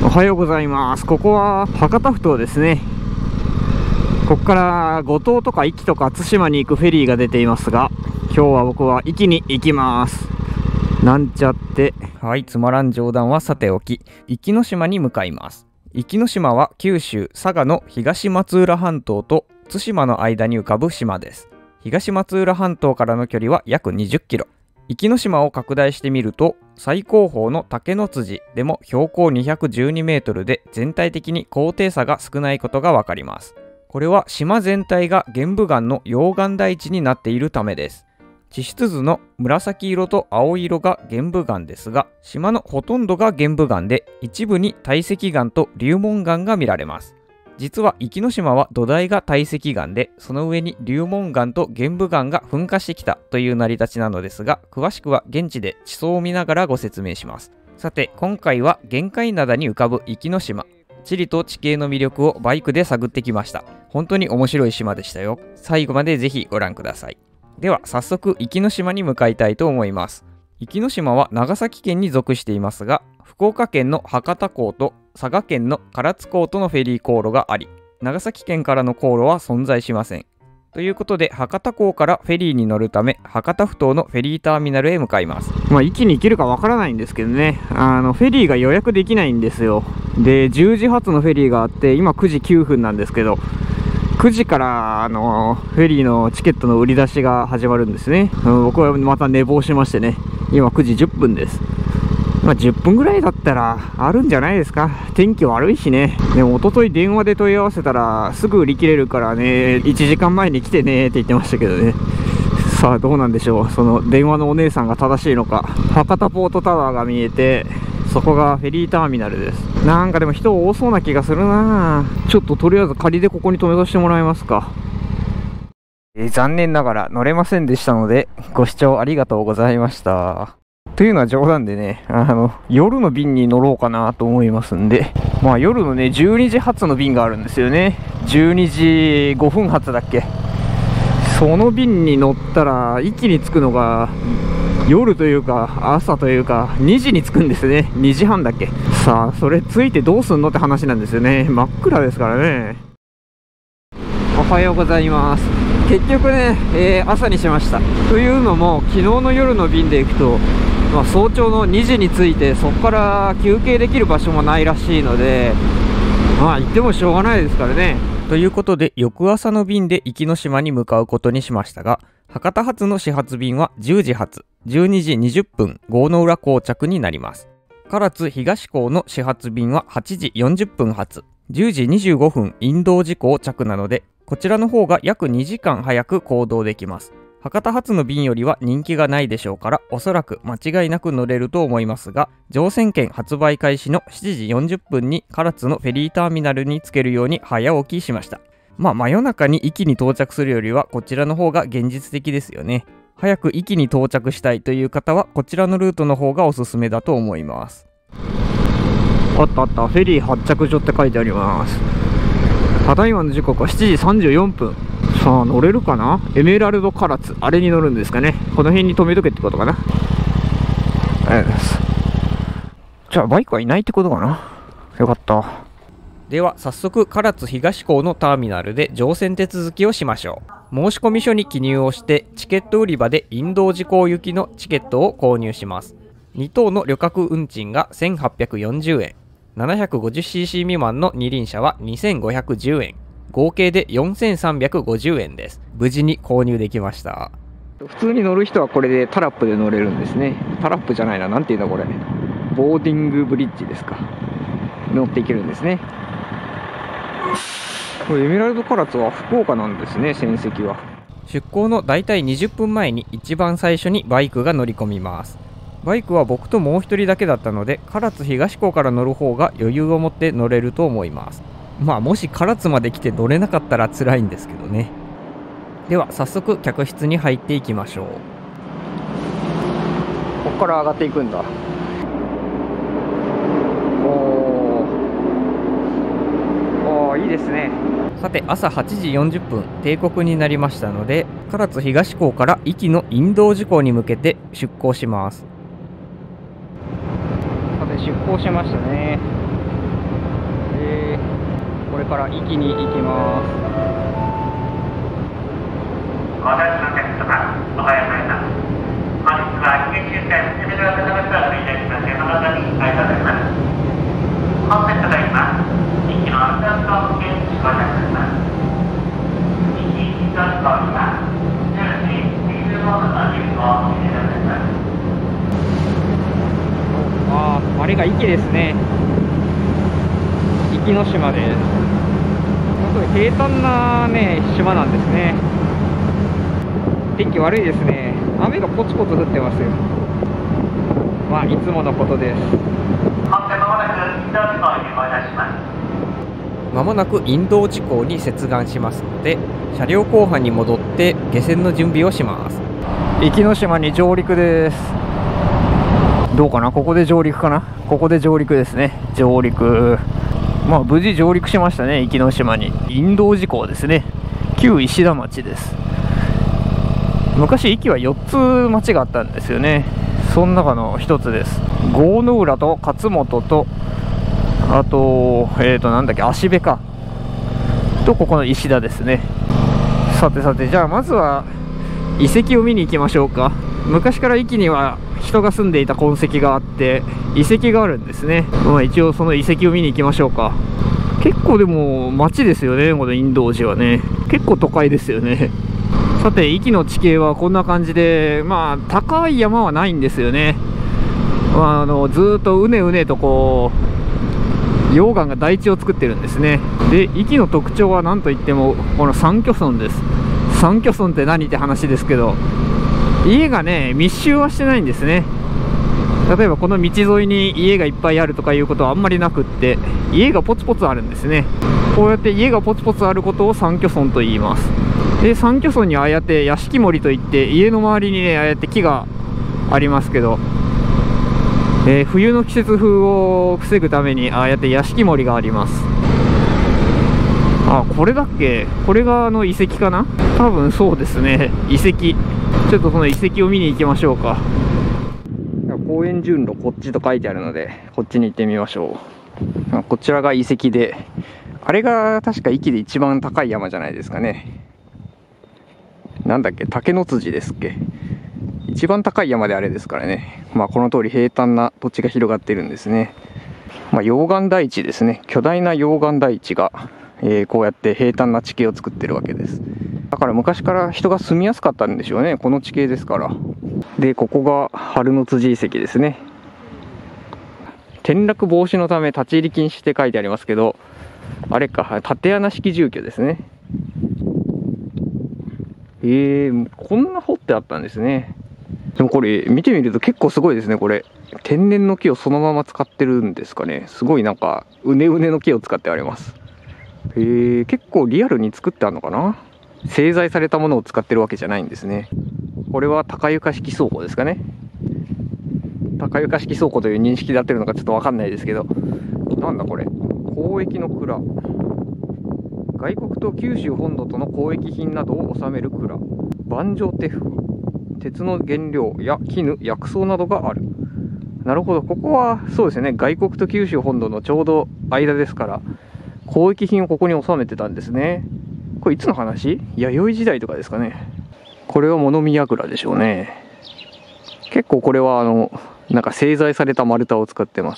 おはようございます。ここは博多ふ頭ですね。ここから五島とか壱岐とか対馬に行くフェリーが出ていますが、今日は僕は壱岐に行きます。なんちゃって。はい、つまらん冗談はさておき、壱岐島に向かいます。壱岐島は九州佐賀の東松浦半島と対馬の間に浮かぶ島です。東松浦半島からの距離は約20キロ。壱岐島を拡大してみると、最高峰の竹の辻でも標高212メートルで全体的に高低差が少ないことがわかります。これは島全体が玄武岩の溶岩台地になっているためです。地質図の紫色と青色が玄武岩ですが、島のほとんどが玄武岩で、一部に堆積岩と流紋岩が見られます。実は壱岐島は土台が堆積岩で、その上に流紋岩と玄武岩が噴火してきたという成り立ちなのですが、詳しくは現地で地層を見ながらご説明します。さて、今回は玄界灘に浮かぶ壱岐島。地理と地形の魅力をバイクで探ってきました。本当に面白い島でしたよ。最後までぜひご覧ください。では早速壱岐島に向かいたいと思います。壱岐島は長崎県に属していますが、福岡県の博多港と佐賀県の唐津港とのフェリー航路があり、長崎県からの航路は存在しません。ということで、博多港からフェリーに乗るため、博多ふ頭のフェリーターミナルへ向かいます。壱岐に行けるかわからないんですけどね、フェリーが予約できないんですよ。で、10時発のフェリーがあって、今9時9分なんですけど、9時からフェリーのチケットの売り出しが始まるんですね。僕はまた寝坊しましてね、今9時10分です。10分ぐらいだったらあるんじゃないですか。天気悪いしね。でも一昨日電話で問い合わせたらすぐ売り切れるからね、1時間前に来てねって言ってましたけどね。さあどうなんでしょう。その電話のお姉さんが正しいのか。博多ポートタワーが見えて、そこがフェリーターミナルです。なんかでも人多そうな気がするな。ちょっととりあえず仮でここに止めさせてもらえますか。残念ながら乗れませんでしたので、ご視聴ありがとうございました。というのは冗談でね、夜の便に乗ろうかなと思いますんで、夜のね、12時発の便があるんですよね。12時5分発だっけ。その便に乗ったら、壱岐に着くのが、夜というか、朝というか、2時に着くんですね。2時半だっけ。さあ、それ着いてどうすんのって話なんですよね。真っ暗ですからね。おはようございます。結局ね、朝にしました。というのも、昨日の夜の便で行くと、早朝の2時に着いて、そこから休憩できる場所もないらしいので、行ってもしょうがないですからね。ということで、翌朝の便で壱岐島に向かうことにしましたが、博多発の始発便は10時発、12時20分、郷ノ浦到着になります。唐津東港の始発便は8時40分発、10時25分、陰道寺港着なので、こちらの方が約2時間早く行動できます。博多発の便よりは人気がないでしょうから、おそらく間違いなく乗れると思いますが、乗船券発売開始の7時40分に唐津のフェリーターミナルに着けるように早起きしました。真夜中に壱岐に到着するよりはこちらの方が現実的ですよね。早く壱岐に到着したいという方はこちらのルートの方がおすすめだと思います。あったあった、フェリー発着所って書いてあります。ただいまの時刻は7時34分。さあ乗れるかな。エメラルド唐津、あれに乗るんですかね。この辺に止めとけってことかな。じゃあバイクはいないってことかな。よかった。では早速唐津東港のターミナルで乗船手続きをしましょう。申込書に記入をしてチケット売り場で陰道寺港行きのチケットを購入します。2等の旅客運賃が1840円、750cc 未満の二輪車は2510円、合計で4350円です。無事に購入できました。普通に乗る人はこれでタラップで乗れるんですね。タラップじゃないな、なんていうのこれ、ボーディングブリッジですか。乗っていけるんですね。これエメラルド唐津は福岡なんですね、船籍は。出港のだいたい20分前に一番最初にバイクが乗り込みます。バイクは僕ともう一人だけだったので、唐津東港から乗る方が余裕を持って乗れると思います。もし唐津まで来て乗れなかったら辛いんですけどね。では早速客室に入っていきましょう。ここから上がっていくんだ。おー、いいですね。さて朝8時40分定刻になりましたので、唐津東港から壱岐の陰道寺港に向けて出港します。さて出港しましたね。 これから壱岐に行きます。 お待たせのお客様、おはようございます。本日は九州線すべての方々をおいたしまして誠にありがとうございます。本線ただいま、壱岐のアルタスト付近に到着します。壱岐新都市港には10時25分の入港をお入れいたします。 あれが壱岐ですね。壱岐の島です。本当に平坦なね島なんですね。天気悪いですね。雨がポツポツ降ってますよ。まあいつものことです。 本線まもなく新都市港に入港いたします。 まもなく引導地港に接岸しますので、車両後半に戻って下船の準備をします。 壱岐の島に上陸です。どうかな、ここで上陸かな。ここで上陸ですね。上陸、まあ無事上陸しましたね。壱岐の島に引導地港ですね。旧石田町です。昔壱岐は4つ町があったんですよね。その中の1つです。郷の浦と勝本と、あとなんだっけ、芦部かと、ここの石田ですね。さてさて、じゃあまずは遺跡を見に行きましょうか。昔から壱岐には人が住んでいた痕跡があって、遺跡があるんですね。まあ一応その遺跡を見に行きましょうか。結構でも町ですよね、この引導寺はね。結構都会ですよね。さて、壱岐の地形はこんな感じで、まあ高い山はないんですよね。まあ、ずーっとうねうねとこう溶岩が台地を作ってるんですね。で、壱岐の特徴は何といってもこの三居村です。三居村って何って話ですけど、家がね密集はしてないんですね。例えばこの道沿いに家がいっぱいあるとかいうことはあんまりなくって、家がポツポツあるんですね。こうやって家がポツポツあることを三居村と言います。で、三居村にああやって屋敷森といって、家の周りにねああやって木がありますけど、冬の季節風を防ぐためにああやって屋敷森があります。あ、これだっけ、これが遺跡かな。多分そうですね、遺跡。ちょっとその遺跡を見に行きましょうか。公園順路こっちと書いてあるので、こっちに行ってみましょう。こちらが遺跡で、あれが確か壱岐で一番高い山じゃないですかね。なんだっけ、竹の辻ですっけ。一番高い山であれですからね。まあこの通り平坦な土地が広がってるんですね。まあ溶岩台地ですね。巨大な溶岩台地が、こうやって平坦な地形を作ってるわけです。だから昔から人が住みやすかったんでしょうね、この地形ですから。で、ここが春の辻遺跡ですね。転落防止のため立ち入り禁止って書いてありますけど、あれか、竪穴式住居ですね。こんな掘ってあったんですね。でもこれ見てみると結構すごいですね。これ天然の木をそのまま使ってるんですかね。すごいなんかうねうねの木を使ってあります。結構リアルに作ってあるのかな。製材されたものを使ってるわけじゃないんですね。これは高床式倉庫ですかね。高床式倉庫という認識でやってるのかちょっと分かんないですけど、なんだこれ、交易の蔵。外国と九州本土との交易品などを収める蔵。板状鉄風、鉄の原料や絹、薬草などがある。なるほど、ここはそうですね、外国と九州本土のちょうど間ですから、交易品をここに収めてたんですね。これいつの話？弥生時代とかですかね。これは物見櫓でしょうね。結構これはなんか製材された丸太を使ってます。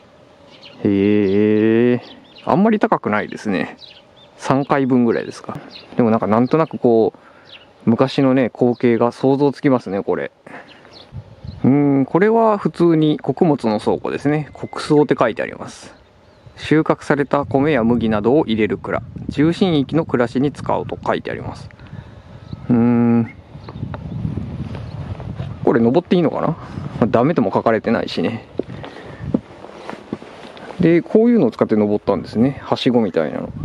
あんまり高くないですね。3階分ぐらいですか。でもなんとなくこう昔のね光景が想像つきますね、これ。これは普通に穀物の倉庫ですね。穀倉って書いてあります。収穫された米や麦などを入れる蔵。中心域の暮らしに使うと書いてあります。これ登っていいのかな。ダメとも書かれてないしね。で、こういうのを使って登ったんですね。はしごみたいなの。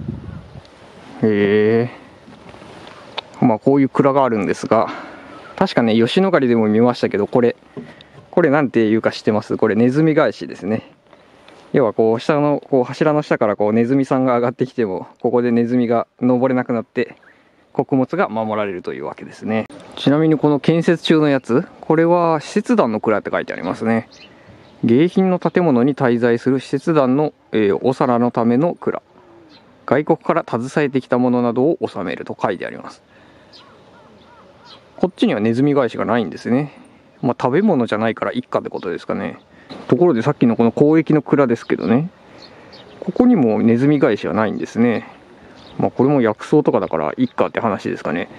まあこういう蔵があるんですが、確かね吉野ヶ里でも見ましたけど、これなんていうか知ってます？これネズミ返しですね。要はこう下のこう柱の下からこうネズミさんが上がってきても、ここでネズミが登れなくなって穀物が守られるというわけですね。ちなみにこの建設中のやつ、これは使節団の蔵って書いてありますね。迎賓の建物に滞在する使節団の、お皿のための蔵。 外国から携えてきたものなどを収めると書いてあります。こっちにはネズミ返しがないんですね。まあ食べ物じゃないから一家ってことですかね。ところでさっきのこの交易の蔵ですけどね、ここにもネズミ返しはないんですね。まあこれも薬草とかだから一家って話ですかね。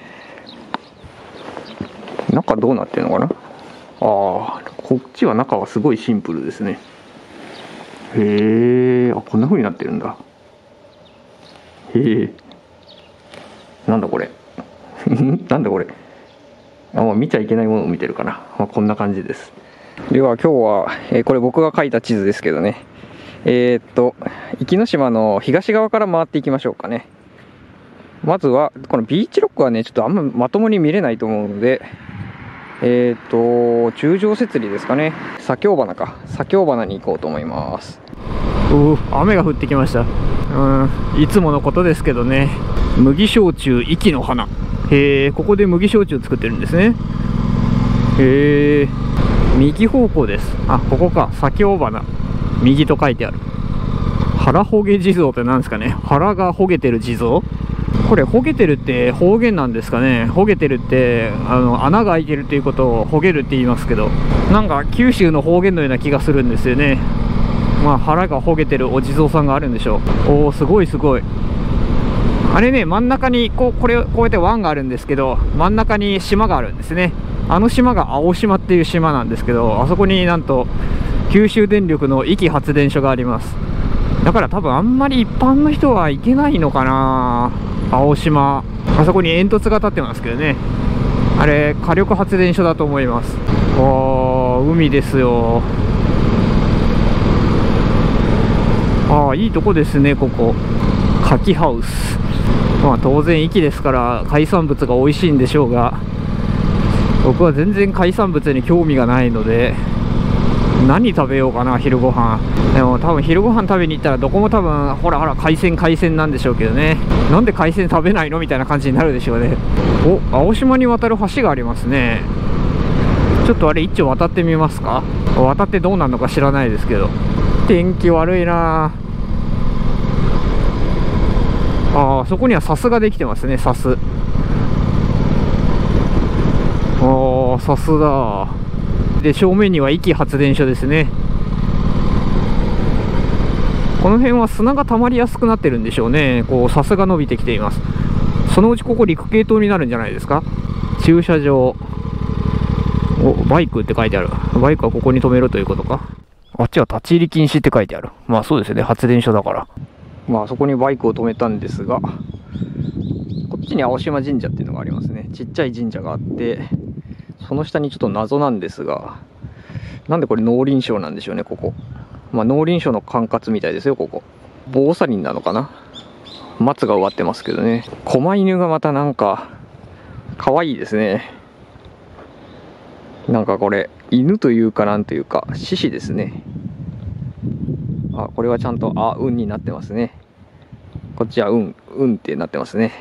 中どうなってるのかな。こっちは中はすごいシンプルですね。へえ、こんな風になってるんだ。へえ、なんだこれなんだこれ。もう見ちゃいけないものを見てるかな。まあ、こんな感じです。では今日は、これ僕が書いた地図ですけどね、壱岐島の東側から回っていきましょうかね。まずはこのビーチロックはねちょっとあんままともに見れないと思うので、中上節理ですかね、左京花に行こうと思います。雨が降ってきました。いつものことですけどね。麦焼酎壱岐の花、ここで麦焼酎作ってるんですね。右方向です。ここか、左京花右と書いてある。腹ほげ地蔵って何ですかね。腹がほげてる地蔵、これほげてるって方言なんですかね。ほげてるって穴が開いてるっていうことをほげるって言いますけど、なんか九州の方言のような気がするんですよね。まあ腹がほげてるお地蔵さんがあるんでしょう。すごいすごい。あれね、真ん中にこうやって湾があるんですけど、真ん中に島があるんですね。あの島が青島っていう島なんですけど、あそこになんと九州電力の壱岐発電所があります。だから多分あんまり一般の人は行けないのかな。青島、あそこに煙突が立ってますけどね、あれ火力発電所だと思います。海ですよ。いいとこですねここ。カキハウス。まあ当然壱岐ですから海産物が美味しいんでしょうが、僕は全然海産物に興味がないので、何食べようかな昼ご飯。でも多分昼ご飯食べに行ったらどこも多分ほら海鮮なんでしょうけどね。なんで海鮮食べないのみたいな感じになるでしょうね。青島に渡る橋がありますね。ちょっとあれ一応渡ってみますか。渡ってどうなるのか知らないですけど。天気悪いな。そこにはサスができてますね。サス。サスだ。で正面には壱岐発電所ですね。この辺は砂が溜まりやすくなってるんでしょうね。サスが伸びてきています。そのうちここ陸系統になるんじゃないですか。駐車場、バイクって書いてある。バイクはここに止めろということか。あっちは立ち入り禁止って書いてある。まあそうですよね、発電所だから。まあそこにバイクを止めたんですが、こっちに青島神社っていうのがありますね。ちっちゃい神社があって、その下にちょっと謎なんですが、なんでこれ農林省なんでしょうねここ。まあ農林省の管轄みたいですよここ。防砂林なのかな。松が植わってますけどね。狛犬がまたなんか可愛いですね。なんかこれ犬というかなんというか獅子ですね。これはちゃんと運になってますね。こっちは運ってなってますね。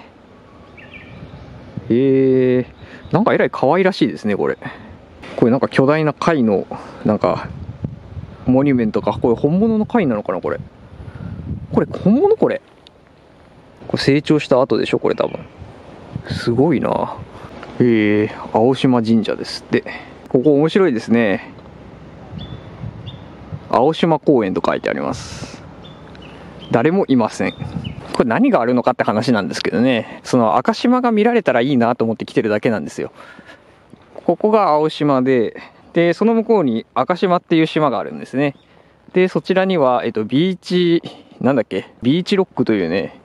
なんかえらい可愛らしいですねこれ。これなんか巨大な貝のなんかモニュメントか。これ本物の貝なのかな。これ本物。これ成長した後でしょこれ多分。すごいな。青島神社ですって。ここ面白いですね。青島公園と書いてあります。誰もいません。これ何があるのかって話なんですけどね。その赤島が見られたらいいなと思って来てるだけなんですよ。ここが青島で、その向こうに赤島っていう島があるんですね。でそちらにはビーチロックというね、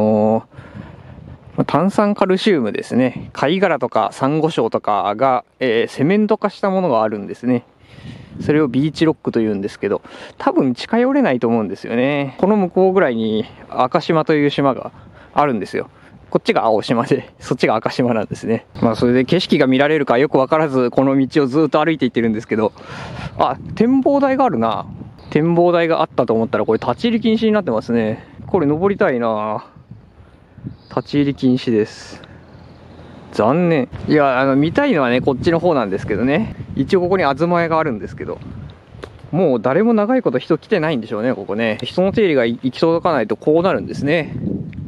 炭酸カルシウムですね。貝殻とかサンゴ礁とかが、セメント化したものがあるんですね。それをビーチロックというんですけど、多分近寄れないと思うんですよね。この向こうぐらいに赤島という島があるんですよ。こっちが青島で、そっちが赤島なんですね。まあそれで景色が見られるかよく分からず、この道をずっと歩いていってるんですけど、展望台があるな。展望台があったと思ったらこれ立ち入り禁止になってますね。これ登りたいな。立ち入り禁止です。残念。いや見たいのはねこっちの方なんですけどね。一応ここに東屋があるんですけど、もう誰も長いこと人来てないんでしょうねここね。人の手入れが行き届かないとこうなるんですね。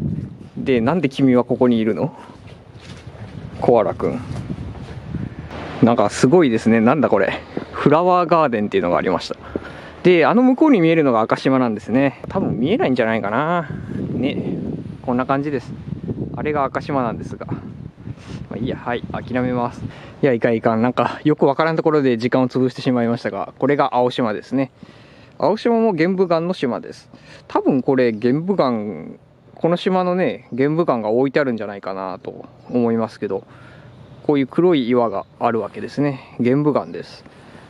で、なんで君はここにいるの？コアラくん。なんかすごいですね。なんだこれ。フラワーガーデンっていうのがありました。で、あの向こうに見えるのが赤島なんですね。多分見えないんじゃないかな。ね。こんな感じです。あれが赤島なんですが。まあ、いいや、はい、諦めます。いや、いかんいかん。なんかよくわからんところで時間を潰してしまいましたが、これが青島ですね。青島も玄武岩の島です。多分これ玄武岩、この島のね、玄武岩が置いてあるんじゃないかなと思いますけど、こういう黒い岩があるわけですね。玄武岩です。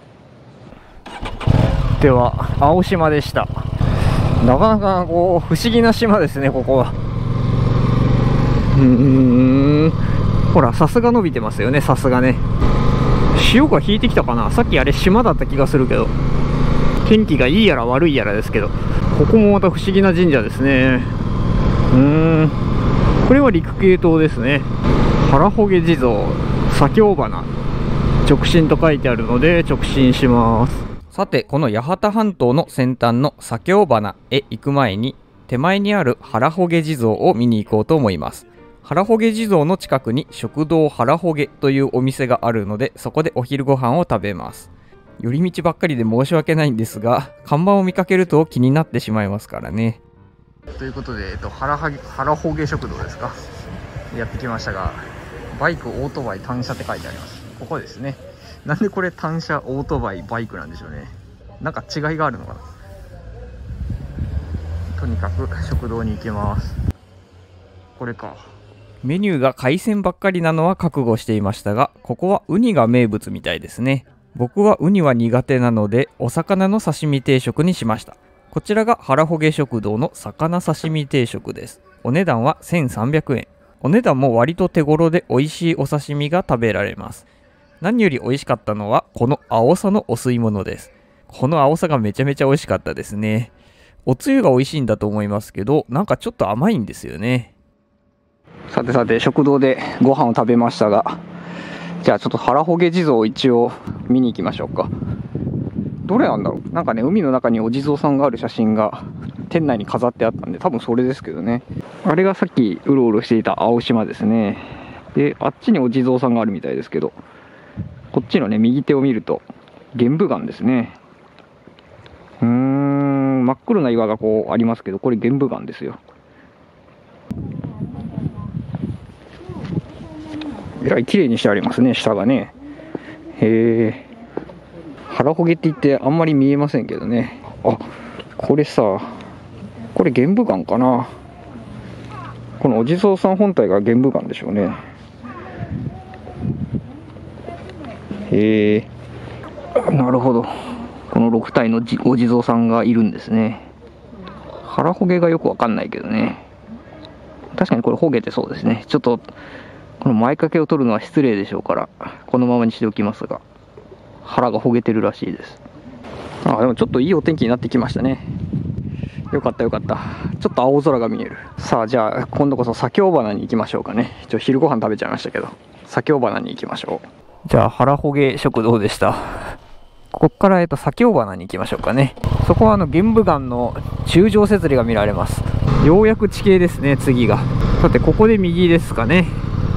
では、青島でした。なかなかこう不思議な島ですね、ここは。ほら、さすが伸びてますよね、さすがね。潮が引いてきたかな。さっきあれ島だった気がするけど。天気がいいやら悪いやらですけど、ここもまた不思議な神社ですね。これは陸系島ですね。腹ほげ地蔵、左京花、直進と書いてあるので直進します。 さて、この八幡半島の先端の左京花へ行く前に、手前にある腹ほげ地蔵を見に行こうと思います。腹ほげ地蔵の近くに食堂腹ほげというお店があるので、そこでお昼ご飯を食べます。寄り道ばっかりで申し訳ないんですが、看板を見かけると気になってしまいますからね。 ということで、腹ほげ食堂ですか、やってきましたが、バイク、オートバイ、単車って書いてあります。ここですね。なんでこれ単車、オートバイ、バイクなんでしょうね。なんか違いがあるのかな。とにかく食堂に行きます。これか。 メニューが海鮮ばっかりなのは覚悟していましたが、ここはウニが名物みたいですね。僕はウニは苦手なので、お魚の刺身定食にしました。こちらが腹ほげ食堂の魚刺身定食です。お値段は1300円。お値段も割と手頃で美味しいお刺身が食べられます。何より美味しかったのはこの青さのお吸い物です。この青さがめちゃめちゃ美味しかったですね。おつゆが美味しいんだと思いますけど、なんかちょっと甘いんですよね。 さてさて、食堂でご飯を食べましたが、じゃあちょっと腹ほげ地蔵を一応見に行きましょうか。どれなんだろう。なんかね、海の中にお地蔵さんがある写真が店内に飾ってあったんで、多分それですけどね。あれがさっきうろうろしていた青島ですね。で、あっちにお地蔵さんがあるみたいですけど、こっちのね、右手を見ると玄武岩ですね。真っ黒な岩がこうありますけど、これ玄武岩ですよ。えらい綺麗にしてありますね、下がね。へえ。腹ほげって言ってあんまり見えませんけどね。あ、これさ、これ玄武岩かな。このお地蔵さん本体が玄武岩でしょうね。へえ。なるほど。この6体のお地蔵さんがいるんですね。腹ほげがよくわかんないけどね。確かにこれほげてそうですね。ちょっとこの前掛けを取るのは失礼でしょうから、このままにしておきますが、腹がほげてるらしいです。でもちょっといいお天気になってきましたね。よかったよかった。ちょっと青空が見える。さあ、じゃあ今度こそ左京花に行きましょうかね。昼ご飯食べちゃいましたけど、左京花に行きましょう。じゃあ腹ほげ食堂でした。ここから左京花に行きましょうかね。そこは玄武岩の柱状節理が見られます。ようやく地形ですね、次が。さて、ここで右ですかね。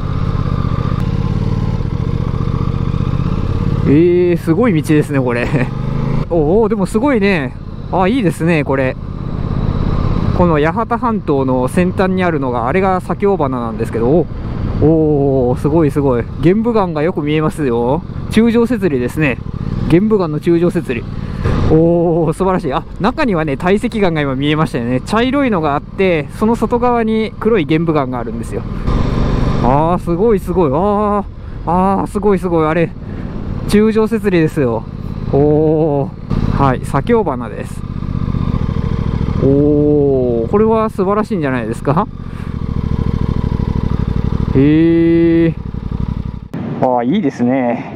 すごい道ですね、これ。おお、でもすごいね。いいですね、これ。この八幡半島の先端にあるのが、あれが左京花なんですけど、おお、すごいすごい。玄武岩がよく見えますよ。柱状節理ですね。玄武岩の柱状節理。おお、素晴らしい。中にはね、堆積岩が今見えましたよね。茶色いのがあって、その外側に黒い玄武岩があるんですよ。すごいすごい。すごいすごい。あれ、柱状節理ですよ。はい、左京花です。これは素晴らしいんじゃないですか。いいですね。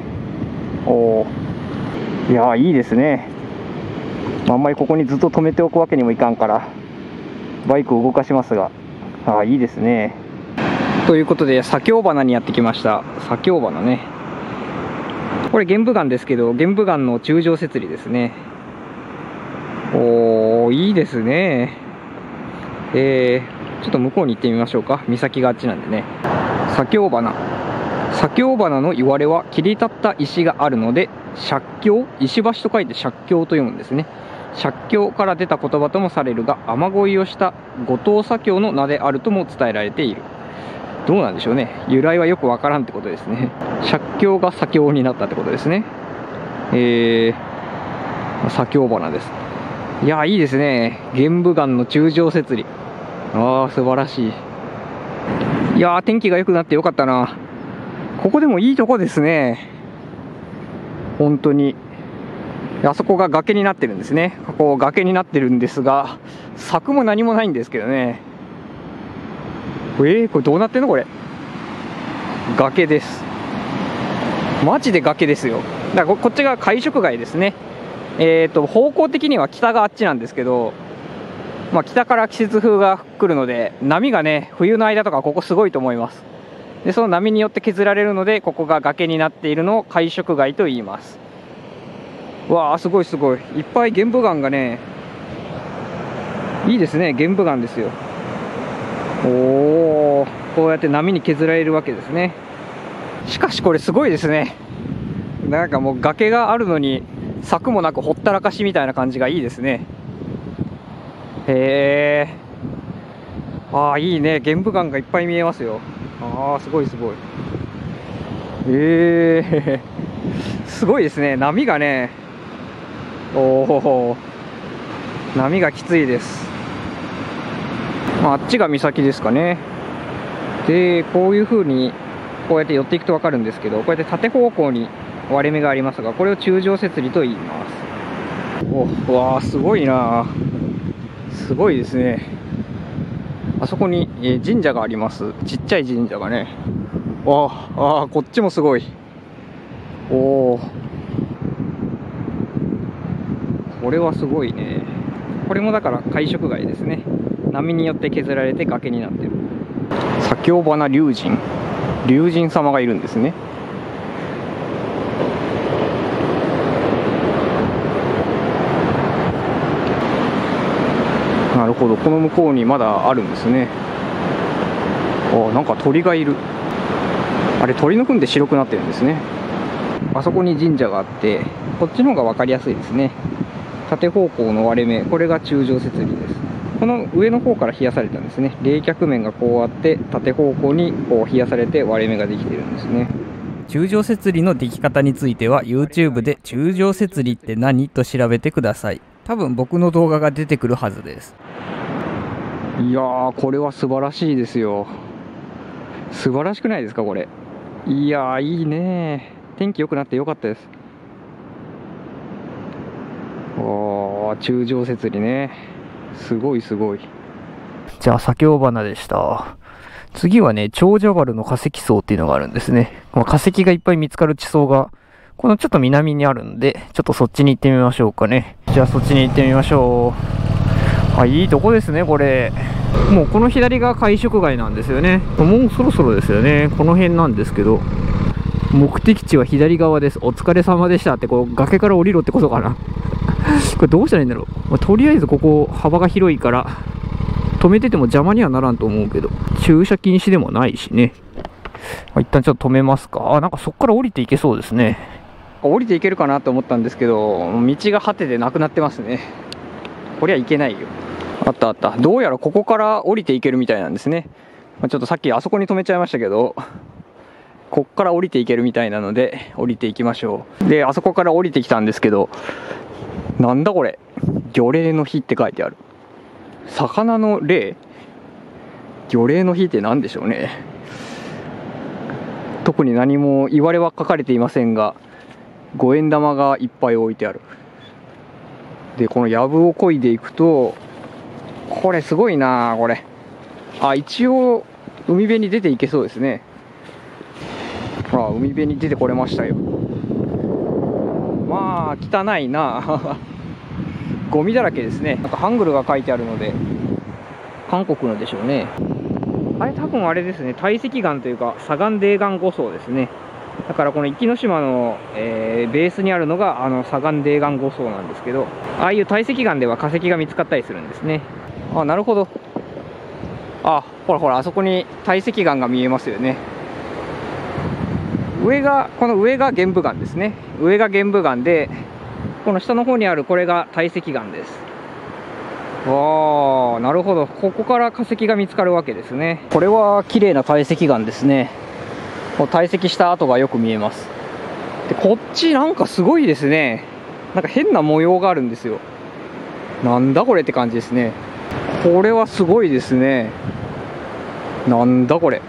いや、いいですね。あんまりここにずっと止めておくわけにもいかんから、バイクを動かしますが、いいですね。ということで、左京花にやってきました。左京花ね。これ玄武岩ですけど、玄武岩の柱状節理ですね。いいですね。 ちょっと向こうに行ってみましょうか。岬があっちなんでね。左京花。左京花の言われは、切り立った石があるので、借境、石橋と書いて借境と読むんですね。借境から出た言葉ともされるが、雨乞いをした後藤左京の名であるとも伝えられている。どうなんでしょうね。由来はよくわからんってことですね。借境が左京になったってことですね。左京花です。いや、いいですね。玄武岩の柱状節理。ああ、素晴らしい。いやー、天気が良くなってよかったな。ここでもいいとこですね。本当に。あそこが崖になってるんですね。ここ崖になってるんですが、柵も何もないんですけどね。これどうなってんのこれ。崖です。マジで崖ですよ。だからこっちが海食街ですね。方向的には北があっちなんですけど、まあ、北から季節風が来るので、波がね、冬の間とかここすごいと思います。で、その波によって削られるので、ここが崖になっているのを海食街と言います。わあ、すごいすごい。いっぱい玄武岩がね、いいですね、玄武岩ですよ。おお、こうやって波に削られるわけですね。しかしこれすごいですね。なんかもう崖があるのに、柵もなくほったらかしみたいな感じがいいですね。へえ。ああ、いいね。玄武岩がいっぱい見えますよ。ああ、すごいすごい。すごいですね。波がね。おお。波がきついです。まあ、あっちが岬ですかね。で、こういう風に、こうやって寄っていくと分かるんですけど、こうやって縦方向に割れ目がありますが、これを柱状節理と言います。わあ、すごいな。すごいですね。あそこに神社があります。ちっちゃい神社がね。こっちもすごい。おお。これはすごいね。これもだから海食街ですね。波によって削られて崖になってる。左京花龍神。龍神様がいるんですね。なるほど、この向こうにまだあるんですね。なんか鳥がいる。あれ、鳥の糞で白くなってるんですね。あそこに神社があって、こっちの方が分かりやすいですね。縦方向の割れ目、これが柱状節理です。この上の方から冷やされたんですね。冷却面がこうあって、縦方向にこう冷やされて割れ目ができてるんですね。 柱状節理のでき方については YouTube で柱状節理って何と調べてください。多分僕の動画が出てくるはずです。 いやー、これは素晴らしいですよ。素晴らしくないですかこれ。いやー、いいね。天気良くなってよかったです。柱状節理ね。すごいすごい。じゃあ、左京花でした。次はね、長者原の化石層っていうのがあるんですね。化石がいっぱい見つかる地層が、このちょっと南にあるんで、ちょっとそっちに行ってみましょうかね。じゃあそっちに行ってみましょう。いいとこですね、これ。もうこの左が海食街なんですよね。もうそろそろですよね。この辺なんですけど。目的地は左側です。お疲れ様でしたって、こう崖から降りろってことかな。これどうしたらいいんだろう。とりあえずここ幅が広いから、止めてても邪魔にはならんと思うけど、駐車禁止でもないしね。一旦ちょっと止めますか。なんかそこから降りていけそうですね。降りていけるかなと思ったんですけど、道が果ててなくなってますね。こりゃいけないよ。あったあった。どうやらここから降りていけるみたいなんですね。ちょっとさっきあそこに止めちゃいましたけど、こっから降りていけるみたいなので、降りていきましょう。で、あそこから降りてきたんですけど、なんだこれ。魚霊の日って書いてある。魚の霊？魚霊の日って何でしょうね。特に何も言われは書かれていませんが、5円玉がいっぱい置いてある。で、この藪を漕いでいくと、これすごいなこれ。一応海辺に出ていけそうですね。海辺に出てこれましたよ。まあ汚いなゴミだらけですね。なんかハングルが書いてあるので韓国のでしょうね。あれ多分あれですね、堆積岩というか砂岩泥岩5層ですね。だからこの壱岐島の、ベースにあるのが砂岩泥岩5層なんですけど、ああいう堆積岩では化石が見つかったりするんですね。なるほど。 あ、ほらほら、あそこに堆積岩が見えますよね。この上が玄武岩ですね。上が玄武岩で、この下の方にあるこれが堆積岩です。わあ、なるほど。ここから化石が見つかるわけですね。これは綺麗な堆積岩ですね。こう堆積した跡がよく見えます。で、こっちなんかすごいですね。なんか変な模様があるんですよ。なんだこれって感じですね。これはすごいですね。なんだこれ。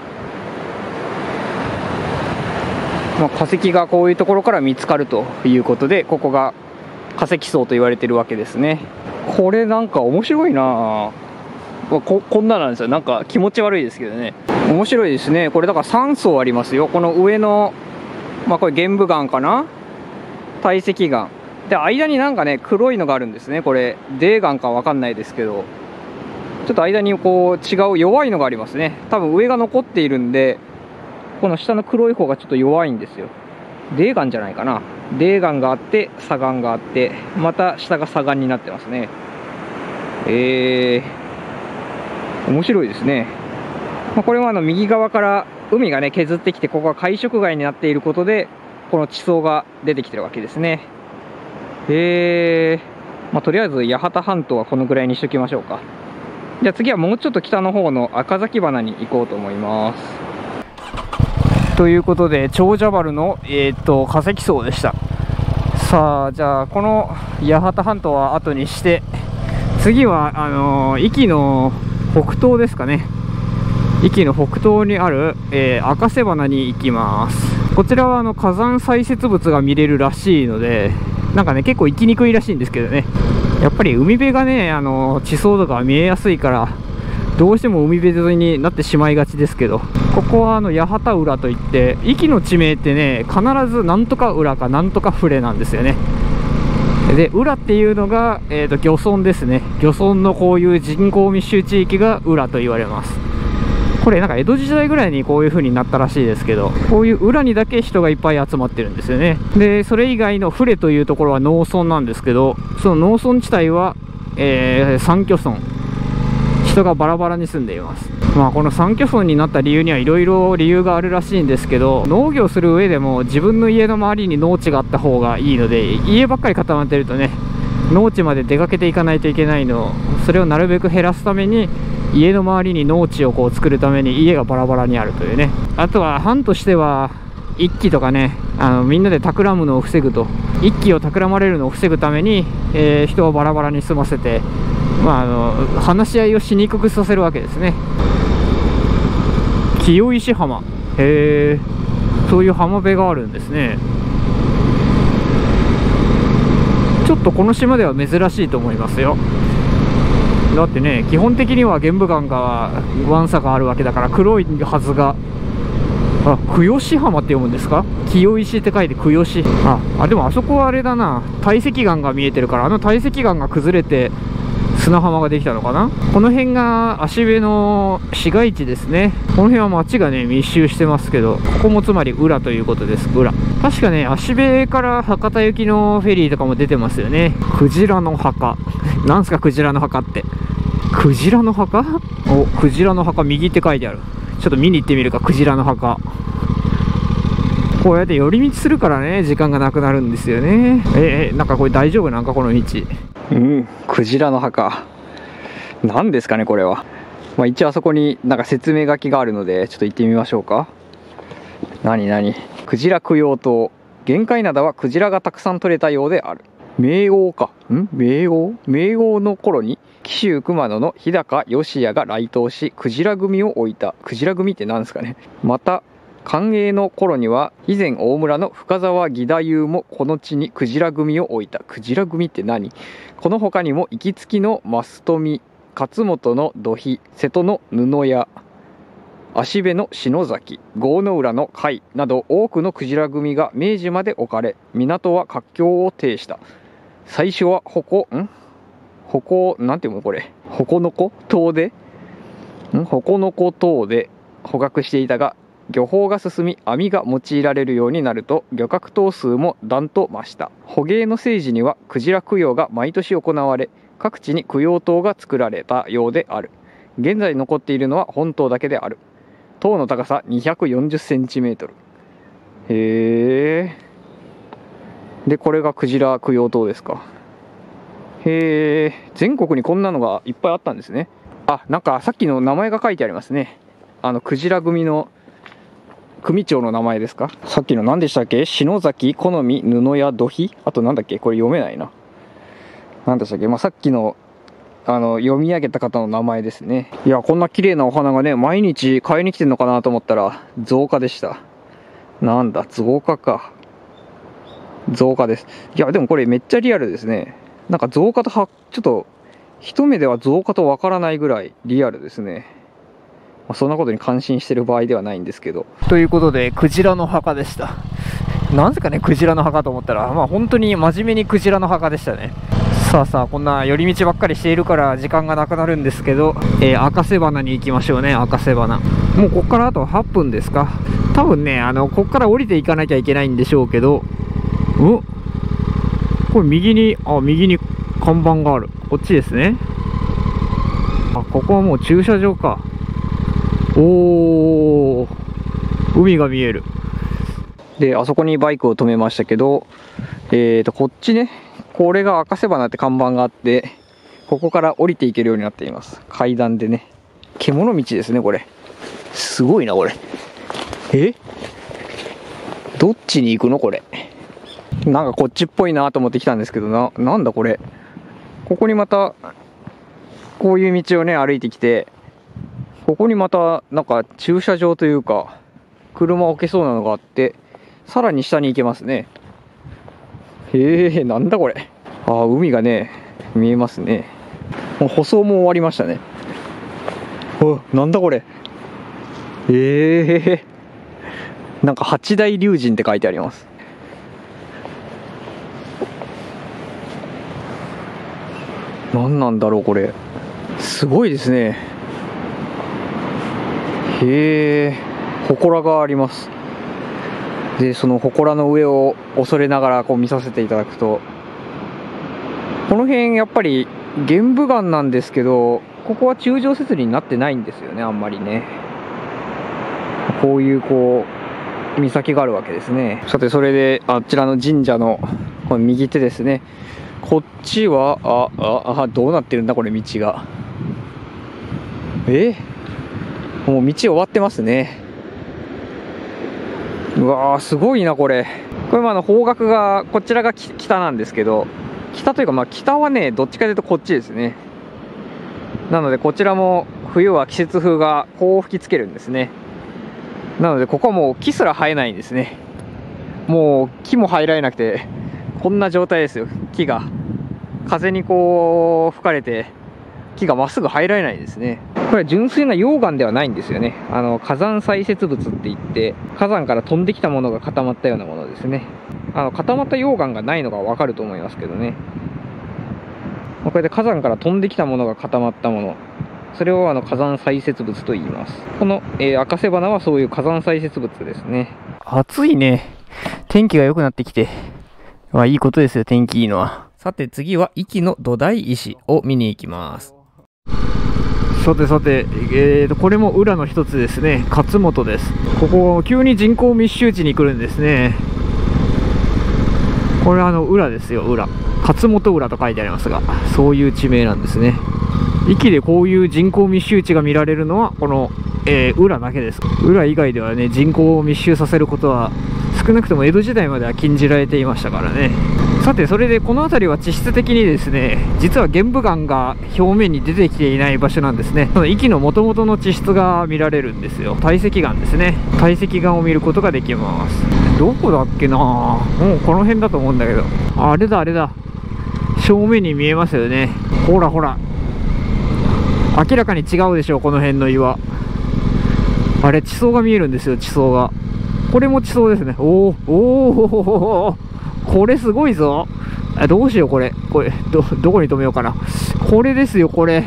化石がこういうところから見つかるということで、ここが化石層と言われてるわけですね。これなんか面白いな。こんななんですよ。なんか気持ち悪いですけどね。面白いですね。これだから3層ありますよ。この上の、これ玄武岩かな、堆積岩で、間になんかね黒いのがあるんですね。これ泥岩かわかんないですけど、ちょっと間にこう違う弱いのがありますね。多分上が残っているんで、この下の黒い方がちょっと弱いんですよ。泥岩じゃないかな。泥岩があって砂岩があって、また下が砂岩になってますね。面白いですね。これは右側から海がね削ってきて、ここが海食害になっていることで、この地層が出てきてるわけですね。とりあえず八幡半島はこのぐらいにしときましょうか。じゃあ次はもうちょっと北の方の赤崎鼻に行こうと思います。ということで、長者原の、化石層でした。さあ、じゃあこの八幡半島は後にして、次は壱岐の北東ですかね。壱岐の北東にある、赤瀬鼻に行きます。こちらは火山砕屑物が見れるらしいので、なんかね結構行きにくいらしいんですけどね。やっぱり海辺がね地層とか見えやすいから、どうしても海辺沿いになってしまいがちですけど、ここは八幡浦といって、壱岐の地名ってね必ずなんとか浦かなんとか船なんですよね。で、浦っていうのが、漁村ですね。漁村のこういう人口密集地域が浦と言われます。これなんか江戸時代ぐらいにこういう風になったらしいですけど、こういう浦にだけ人がいっぱい集まってるんですよね。で、それ以外の船というところは農村なんですけど、その農村地帯は、三居村、人がバラバラに住んでいます。この三居村になった理由にはいろいろ理由があるらしいんですけど、農業する上でも自分の家の周りに農地があった方がいいので、家ばっかり固まってるとね、農地まで出かけていかないといけないの、それをなるべく減らすために、家の周りに農地をこう作るために家がバラバラにあるというね。あとは藩としては一揆とかね、みんなで企むのを防ぐと、一揆を企まれるのを防ぐために、人をバラバラに住ませて、話し合いをしにくくさせるわけですね。清石浜、そういう浜辺があるんですね。ちょっとこの島では珍しいと思いますよ。だってね、基本的には玄武岩が湾差があるわけだから黒いはずが。清石浜って読むんですか？清石って書いて清石。でもあそこはあれだな、堆積岩が見えてるから、堆積岩が崩れて砂浜ができたのかな。この辺が芦部の市街地ですね。この辺は町がね密集してますけど、ここもつまり浦ということです。浦、確かね芦部から博多行きのフェリーとかも出てますよね。クジラの墓なんすか、クジラの墓って。クジラの墓、クジラの墓右って書いてある。ちょっと見に行ってみるか。クジラの墓、こうやって寄り道するからね時間がなくなるんですよね。なんかこれ大丈夫なんか、この道。クジラの墓何ですかねこれは。一応あそこになんか説明書きがあるので、ちょっと行ってみましょうか。クジラ供養塔、玄界灘はクジラがたくさん取れたようである。明王か。明王の頃に紀州熊野の日高義也が来島し、クジラ組を置いた。クジラ組って何ですかね。また寛永の頃には以前大村の深沢義太夫もこの地にクジラ組を置いた。クジラ組って何？この他にも行きつきの増富、勝本の土肥、瀬戸の布屋、芦部の篠崎、郷の浦の貝など多くのクジラ組が明治まで置かれ、港は活況を呈した。最初はなんていうのこれ、鉾の子島で捕獲していたが、漁法が進み網が用いられるようになると漁獲頭数も段と増した。捕鯨の政治にはクジラ供養が毎年行われ、各地に供養塔が作られたようである。 現在残っているのは本島だけである。塔の高さ240センチメートル。へえ。でこれがクジラ供養塔ですか。へえ。全国にこんなのがいっぱいあったんですね。あ、なんかさっきの名前が書いてありますね。クジラ組の組長の名前ですか。さっきの何でしたっけ。篠崎好み布屋土肥、あとなんだっけ、これ読めないな。何でしたっけ。さっきの読み上げた方の名前ですね。いや、こんな綺麗なお花がね、毎日買いに来てんのかなと思ったら造花でした。なんだ、造花か。造花です。いや、でもこれめっちゃリアルですね。なんか造花とちょっと一目では造花とわからないぐらいリアルですね。そんなことに感心してる場合ではないんですけど。ということで、クジラの墓でした。なぜかね、クジラの墓と思ったら、本当に真面目にクジラの墓でしたね。さあ、こんな寄り道ばっかりしているから時間がなくなるんですけど、赤瀬花に行きましょうね。赤瀬花。もうこっからあと8分ですか。多分ね、こっから降りていかなきゃいけないんでしょうけど、これ右に看板がある。こっちですね。ここはもう駐車場か。おー、海が見える。で、あそこにバイクを止めましたけど、こっちね、これが赤瀬花って看板があって、ここから降りていけるようになっています。階段でね。獣道ですね、これ。すごいな、これ。どっちに行くのこれ。なんかこっちっぽいなと思ってきたんですけど、なんだこれ。ここにまた、こういう道をね、歩いてきて、ここにまた、なんか駐車場というか、車を置けそうなのがあって、さらに下に行けますね。なんだこれ。海がね、見えますね。もう舗装も終わりましたね。なんだこれ。なんか八大龍神って書いてあります。何なんだろうこれ。すごいですね。祠があります。で、その祠の上を恐れながらこう見させていただくと、この辺やっぱり玄武岩なんですけど、ここは柱状節理になってないんですよね、あんまりね。こういう岬があるわけですね。さて、それであちらの神社のこの右手ですね。こっちはどうなってるんだこれ、道が。もう道終わってますね。うわー、すごいなこれ。これも方角がこちらが北なんですけど、北というか北はね、どっちかというとこっちですね。なのでこちらも冬は季節風がこう吹きつけるんですね。なのでここはもう木すら生えないんですね。もう木も生えられなくてこんな状態ですよ。木が風にこう吹かれて木がまっすぐ生えられないですね。これは純粋な溶岩ではないんですよね。火山砕屑物って言って火山から飛んできたものが固まったようなものですね。固まった溶岩がないのが分かると思いますけどね。これで火山から飛んできたものが固まったもの、それを火山砕屑物と言います。この、赤瀬花はそういう火山砕屑物ですね。暑いね。天気が良くなってきて、いいことですよ、天気いいのは。 さて次は壱岐の土台石を見に行きます。 さて、これも裏の一つですね。勝本です。ここ急に人口密集地に来るんですね。これ裏ですよ、裏。勝本浦と書いてありますが、そういう地名なんですね。壱岐でこういう人口密集地が見られるのはこの、裏だけです。裏以外ではね、人口を密集させることは少なくとも江戸時代までは禁じられていましたからね。さて、それでこの辺りは地質的にですね、実は玄武岩が表面に出てきていない場所なんですね。その壱岐の元々の地質が見られるんですよ。堆積岩ですね。堆積岩を見ることができます。どこだっけな、もうこの辺だと思うんだけど、あれだ正面に見えますよね。ほら明らかに違うでしょ、この辺の岩。あれ、地層が見えるんですよ、地層が。これも地層ですね。おお、これすごいぞ。どうしよう、これどこに止めようかな。これですよ、これ。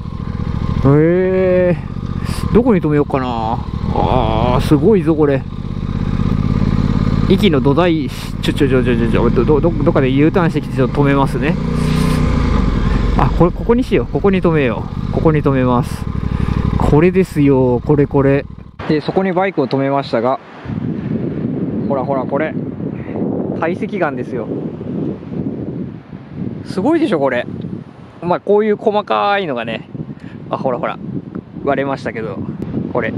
どこに止めようかな。すごいぞ、これ。壱岐の土台、どっかで U ターンしてきてちょっと止めますね。ここにしよう。ここに止めよう。ここに止めます。 これですよ、これこれ。で、そこにバイクを止めましたが、ほらほらこれ、堆積岩ですよ。すごいでしょこれ。まあこういう細かいのがね、あ、ほらほら割れましたけど、これ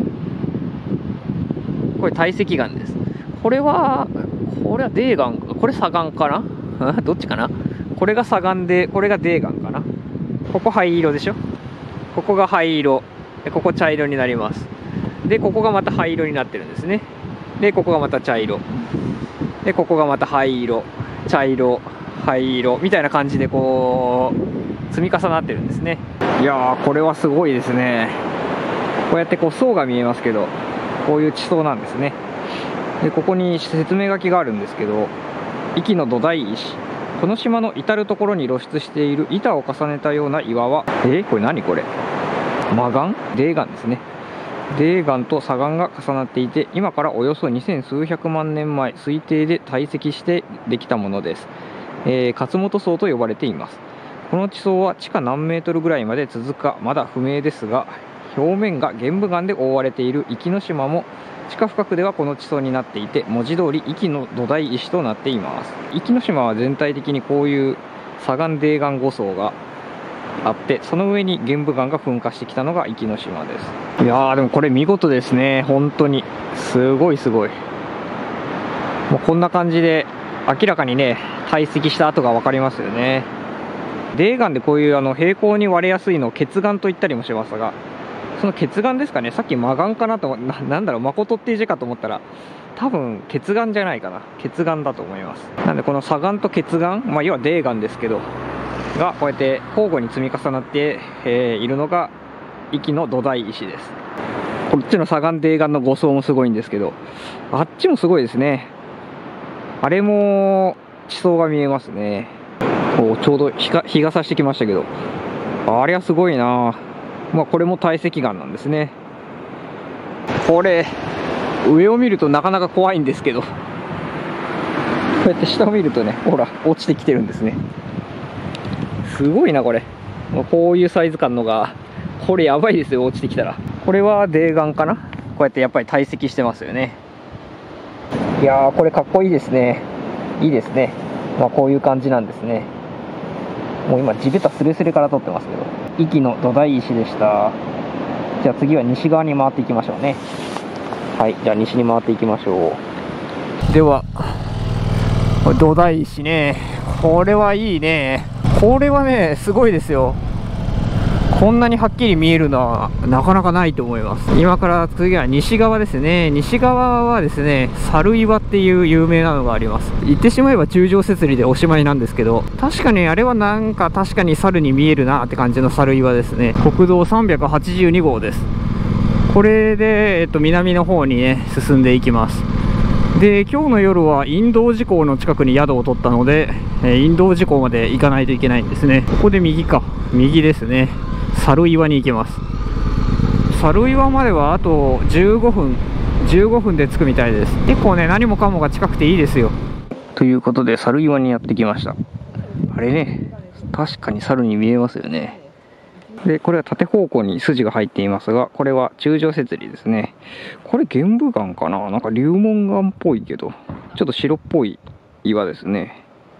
堆積岩です。これは泥岩、これ砂岩かなどっちかな。これが砂岩で、これが泥岩かな。ここ灰色でしょ。ここが灰色で、ここ茶色になります。でここがまた灰色になってるんですね。でここがまた茶色で、ここがまた灰色、茶色、灰色みたいな感じでこう積み重なってるんですね。いやー、これはすごいですね。こうやってこう層が見えますけど、こういう地層なんですね。でここに説明書きがあるんですけど、壱岐の土台石、この島の至る所に露出している板を重ねたような岩は、これ何これ、マガン、泥岩ですね。泥岩と砂岩が重なっていて、今からおよそ2000数百万年前推定で堆積してできたものです。勝本層と呼ばれています。この地層は地下何メートルぐらいまで続くかまだ不明ですが、表面が玄武岩で覆われている壱岐島も地下深くではこの地層になっていて、文字通り壱岐の土台石となっています。壱岐島は全体的にこういう砂岩泥岩5層があって、その上に玄武岩が噴火してきたのが壱岐島です。いやー、でもこれ見事ですね。本当にすごいすごい。もうこんな感じで明らかにね、堆積した跡が分かりますよね。泥岩でこういう平行に割れやすいのを結岩と言ったりもしますが、その結岩ですかね。さっきマガンかなと、なんだろう、誠っていう字かと思ったら、多分結岩じゃないかな。結岩だと思います。なんでこの砂岩と結岩、まあ要は泥岩ですけどがこうやって交互に積み重なって、いるのが壱岐の土台石です。こっちの砂岩泥岩の5層もすごいんですけど、あっちもすごいですね。あれも地層が見えますね。ちょうど日が差してきましたけど、あれはすごいな。まあこれも堆積岩なんですね。これ上を見るとなかなか怖いんですけど、こうやって下を見るとね、ほら落ちてきてるんですね。すごいなこれ。こういうサイズ感のが、これやばいですよ、落ちてきたら。これは泥岩かな。こうやってやっぱり堆積してますよね。いやー、これかっこいいですね。いいですね。まあこういう感じなんですね。もう今地べたスレスレから撮ってますけど、壱岐の土台石でした。じゃあ次は西側に回っていきましょうね。はい、じゃあ西に回っていきましょう。では土台石ね、これはいいね。これはねすごいですよ。こんなにはっきり見えるのはなかなかないと思います。今から次は西側ですね。西側はですね、猿岩っていう有名なのがあります。言ってしまえば柱状節理でおしまいなんですけど、確かにあれはなんか確かに猿に見えるなって感じの猿岩ですね。国道382号です。これで、南の方にね進んでいきます。で今日の夜は陰道寺港の近くに宿を取ったので、陰道寺港まで行かないといけないんですね。ここで右ですね。猿岩に行きます。猿岩まではあと15分で着くみたいです。結構ね、何もかもが近くていいですよ。ということで猿岩にやってきました。あれね、確かに猿に見えますよね。でこれは縦方向に筋が入っていますが、これは柱状節理ですね。これ玄武岩かな。なんか流紋岩っぽいけど、ちょっと白っぽい岩ですね。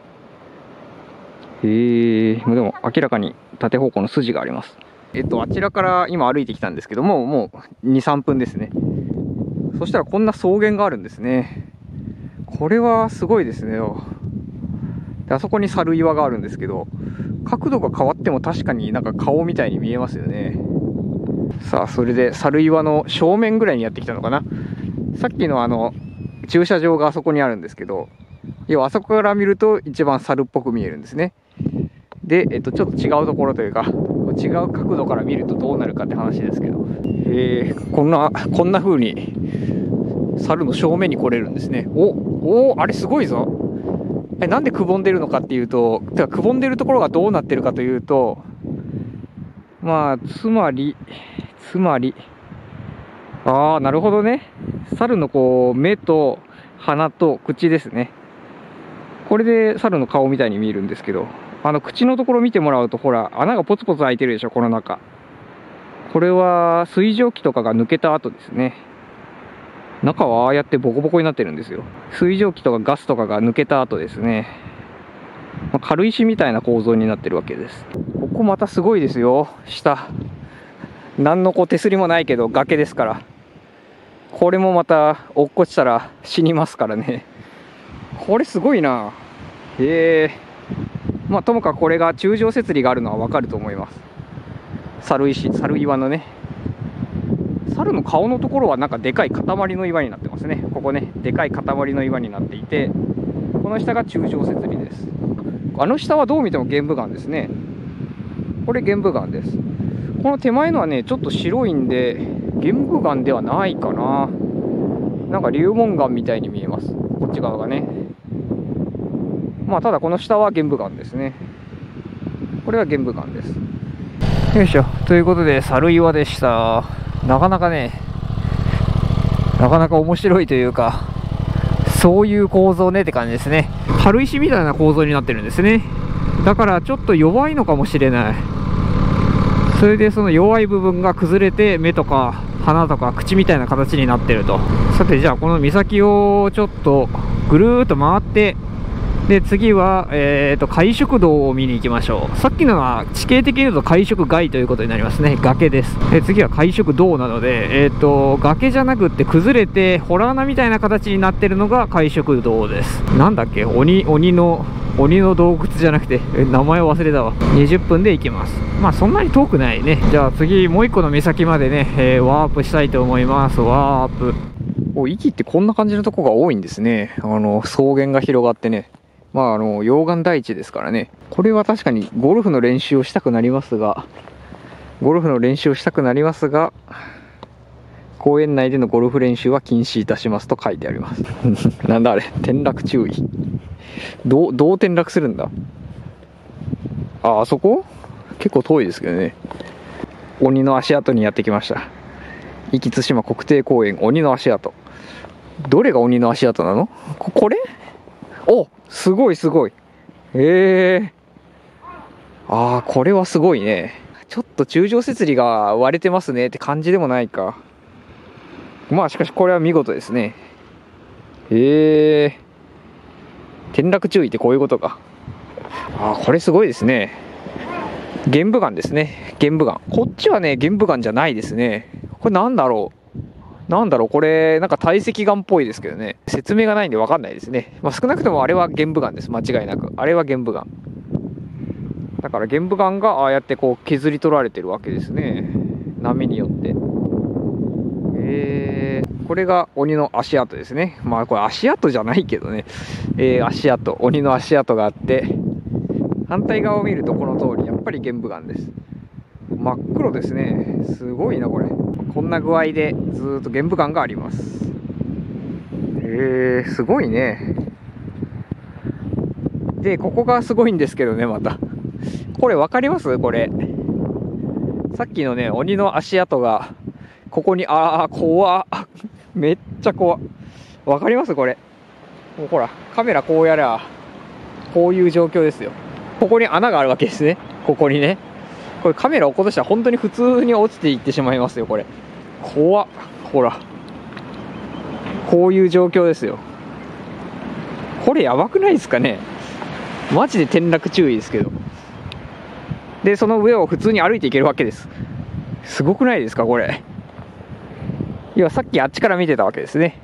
でも明らかに縦方向の筋があります。あちらから今歩いてきたんですけどもう 2,3 分ですね。そしたらこんな草原があるんですね。これはすごいですね。であそこに猿岩があるんですけど、角度が変わっても確かになんか顔みたいに見えますよね。さあそれで猿岩の正面ぐらいにやってきたのかな。さっきの駐車場があそこにあるんですけど、要はあそこから見ると一番猿っぽく見えるんですね。で、ちょっと違うところというか、違う角度から見るとどうなるかって話ですけど、こんな風に猿の正面に来れるんですね。あれすごいぞ。なんでくぼんでるのかっていうと、くぼんでるところがどうなってるかというと、まあつまりなるほどね。猿のこう目と鼻と口ですね。これで猿の顔みたいに見えるんですけど、口のところ見てもらうと、ほら穴がポツポツ開いてるでしょ、この中。 これは水蒸気とかが抜けた後ですね。中はああやってボコボコになってるんですよ。水蒸気とかガスとかが抜けた後ですね。軽石みたいな構造になってるわけです。ここまたすごいですよ。下何の手すりもないけど崖ですから、これもまた落っこちたら死にますからね。これすごいな。まあともかくこれが柱状節理があるのはわかると思います。猿岩のね、猿の顔のところはなんかでかい塊の岩になってますね。ここね、でかい塊の岩になっていて、この下が柱状節理です。あの下はどう見ても玄武岩ですね。これ玄武岩です。この手前のはねちょっと白いんで玄武岩ではないかな。なんか流紋岩みたいに見えます、こっち側がね。まあただこの下は玄武岩ですね。これは玄武岩です。よいしょ。ということで猿岩でした。なかなか面白いというか、そういう構造ねって感じですね。軽石みたいな構造になってるんですね。だからちょっと弱いのかもしれない。それでその弱い部分が崩れて目とか鼻とか口みたいな形になってると。さてじゃあこの岬をちょっとぐるーっと回って、で次は、海食道を見に行きましょう。さっきのは地形的に言うと海食外ということになりますね。崖です。次は海食道なので、崖じゃなくって崩れてホラー穴みたいな形になってるのが海食道です。なんだっけ、鬼の洞窟じゃなくて、名前を忘れたわ。20分で行きます。まあそんなに遠くないね。じゃあ次もう一個の岬までね、ワープしたいと思います。ワープ。壱岐ってこんな感じのとこが多いんですね。草原が広がってね。まあ溶岩台地ですからね。これは確かにゴルフの練習をしたくなりますが、公園内でのゴルフ練習は禁止いたしますと書いてあります。なんだあれ、転落注意。どう転落するんだ。あそこ結構遠いですけどね。鬼の足跡にやってきました。壱岐対馬国定公園鬼の足跡。どれが鬼の足跡なの？これ？お、すごい。これはすごいね。ちょっと柱状節理が割れてますねって感じでもないか。まあしかしこれは見事ですね。転落注意ってこういうことか。これすごいですね。玄武岩ですね。玄武岩。こっちはね玄武岩じゃないですね。これなんだろう。これなんか堆積岩っぽいですけどね。説明がないんで分かんないですね。まあ、少なくともあれは玄武岩です。間違いなくあれは玄武岩だから、玄武岩がああやってこう削り取られてるわけですね、波によって。これが鬼の足跡ですね。まあこれ足跡じゃないけどね、鬼の足跡があって、反対側を見るとこの通りやっぱり玄武岩です。真っ黒ですね。すごいなこれ。こんな具合でずーっと玄武岩があります。すごいね。でここがすごいんですけどね、またこれ分かります？これさっきのね鬼の足跡がここに、怖っめっちゃ怖っ。分かります？これもうほらカメラこうやらこういう状況ですよ。ここに穴があるわけですね。ここにね、これカメラ落っことしたら本当に普通に落ちていってしまいますよ。これ怖っ。ほらこういう状況ですよ。これやばくないですかね。マジで転落注意ですけど。でその上を普通に歩いていけるわけです。すごくないですかこれ。いやさっきあっちから見てたわけですね。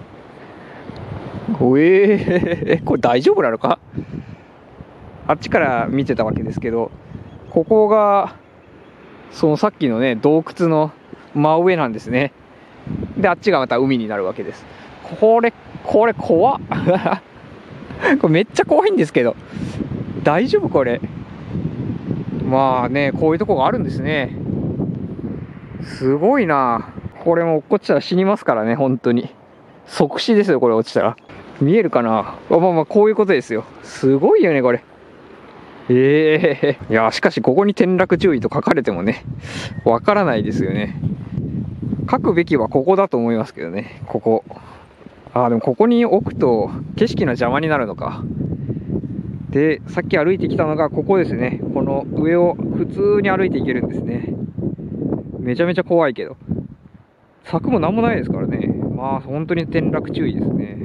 これ大丈夫なのか。あっちから見てたわけですけど、ここがそのさっきのね洞窟の真上なんですね。であっちがまた海になるわけです。これ怖っこれめっちゃ怖いんですけど大丈夫これ。まあねこういうとこがあるんですね。すごいな。これも落っこちたら死にますからね。本当に即死ですよこれ落ちたら。見えるかな。まあこういうことですよ。すごいよねこれ。いやしかしここに転落注意と書かれてもねわからないですよね。書くべきはここだと思いますけどね。ここでもここに置くと景色の邪魔になるのか。でさっき歩いてきたのがここですね。この上を普通に歩いていけるんですね。 めちゃめちゃ怖いけど。柵もなんもないですからね。まあ、本当に転落注意ですね。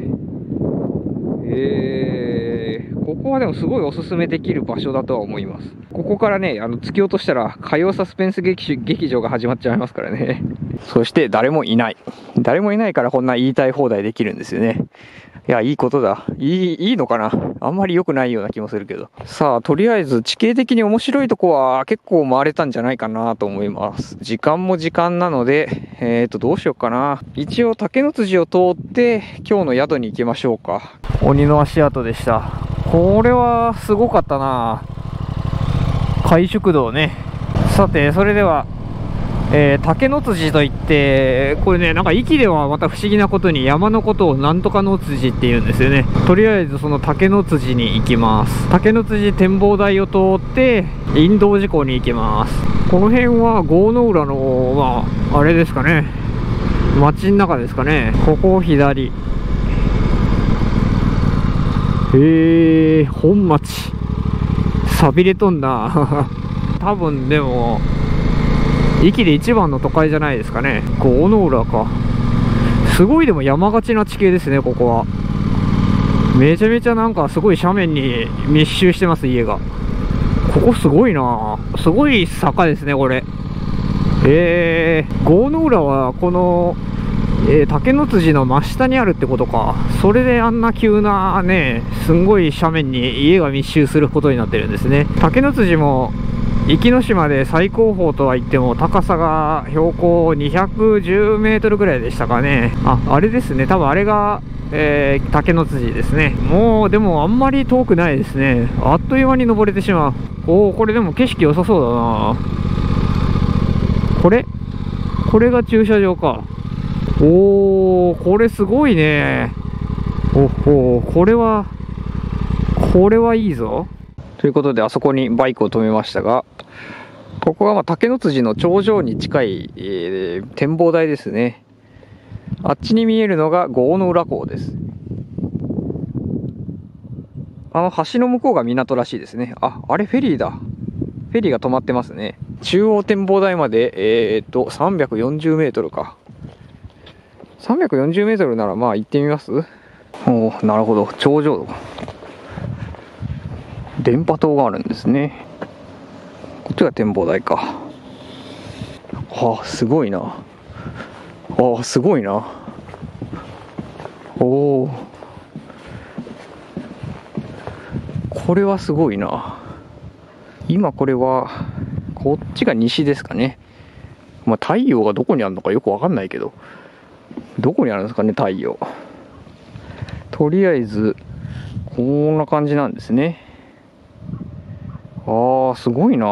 ここはでもすごいおすすめできる場所だとは思います。ここからね、突き落としたら火曜サスペンス劇場が始まっちゃいますからね。そして誰もいない。誰もいないからこんな言いたい放題できるんですよね。いや、いいことだ。いいのかな。あんまり良くないような気もするけど。さあ、とりあえず地形的に面白いとこは結構回れたんじゃないかなと思います。時間も時間なので、どうしようかな。一応竹の辻を通って今日の宿に行きましょうか。鬼の足跡でした。これはすごかったな。海宿道ね。さて、それでは竹の辻といって、これね、なんか壱岐ではまた不思議なことに山のことをなんとかの辻って言うんですよね。とりあえずその竹の辻に行きます。竹の辻展望台を通って陰道寺港に行きます。この辺は郷の浦の、まあ、あれですかね、街の中ですかね。ここを左。本町。さびれとんな。多分でも、壱岐で一番の都会じゃないですかね。郷の浦か。すごいでも山がちな地形ですね、ここは。めちゃめちゃなんかすごい斜面に密集してます、家が。ここすごいな。すごい坂ですね、これ。郷の浦はこの、竹の辻の真下にあるってことか。それであんな急なね、すんごい斜面に家が密集することになってるんですね。竹の辻も壱岐島で最高峰とは言っても高さが標高210メートルぐらいでしたかね。あれですね。多分あれが、竹の辻ですね。もうでもあんまり遠くないですね。あっという間に登れてしまう。これでも景色良さそうだな。これが駐車場か。これすごいね。これはいいぞ。ということで、あそこにバイクを止めましたが、ここは竹の辻の頂上に近い、展望台ですね。あっちに見えるのが郷の浦港です。橋の向こうが港らしいですね。あれフェリーだ。フェリーが止まってますね。中央展望台まで、340メートルか。340メートルならまあ行ってみます？なるほど。頂上。電波塔があるんですね。こっちが展望台か。すごいな。すごいな。これはすごいな。今これはこっちが西ですかね。太陽がどこにあるのかよくわかんないけど、どこにあるんですかね、太陽。とりあえずこんな感じなんですね。すごいな。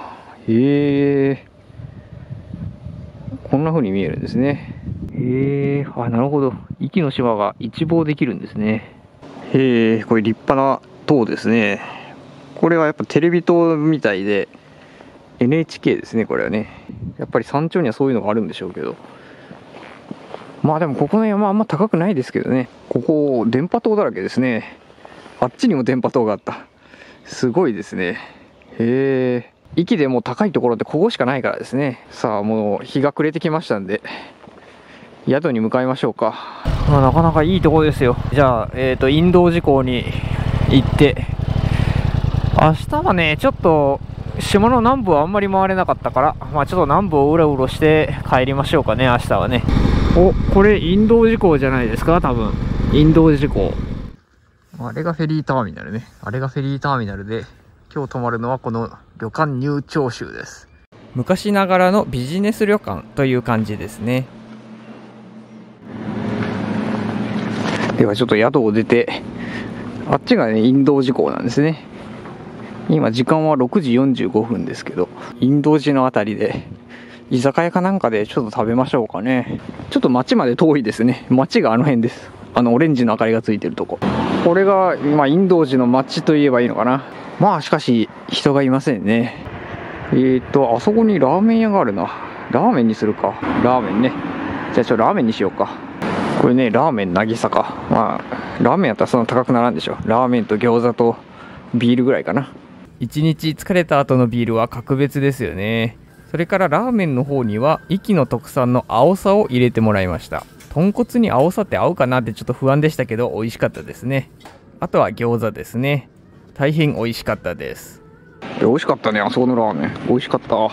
こんな風に見えるんですね。なるほど。壱岐の島が一望できるんですね。これ立派な塔ですね。これはやっぱテレビ塔みたいで NHK ですね、これはね。やっぱり山頂にはそういうのがあるんでしょうけど。まあでもここの山あんま高くないですけどね。ここ電波塔だらけですね。あっちにも電波塔があった。すごいですね。壱岐でもう高いところってここしかないからですね。さあもう日が暮れてきましたんで宿に向かいましょうか。なかなかいいところですよ。じゃあ陰道寺港に行って、明日はねちょっと島の南部はあんまり回れなかったから、ちょっと南部をうろうろして帰りましょうかね、明日はね。これ陰道寺港じゃないですか、多分。陰道寺港。あれがフェリーターミナルね。あれがフェリーターミナルで、今日泊まるのはこの旅館入長州です。 昔ながらのビジネス旅館という感じですね。 ではちょっと宿を出て、あっちがね陰道寺港なんですね。今時間は6時45分ですけど、陰道寺のあたりで居酒屋かなんかでちょっと食べましょうかね。ちょっと町まで遠いですね。町があの辺です。オレンジの明かりがついてるとこ。これが陰道寺の町といえばいいのかな。しかし人がいませんね。あそこにラーメン屋があるな。ラーメンにするか。ラーメンね。じゃあラーメンにしようか。これね、ラーメン渚か。ラーメンやったらそんな高くならんでしょ。ラーメンと餃子とビールぐらいかな。 一日疲れた後のビールは格別ですよね。そそれからラーメンの方には壱岐の特産のあおさを入れてもらいました。豚骨にあおさって合うかなってちょっと不安でしたけど美味しかったですね。あとは餃子ですね。大変美味しかったです。 美味しかったね、あそこのラーメン美味しかった。はい、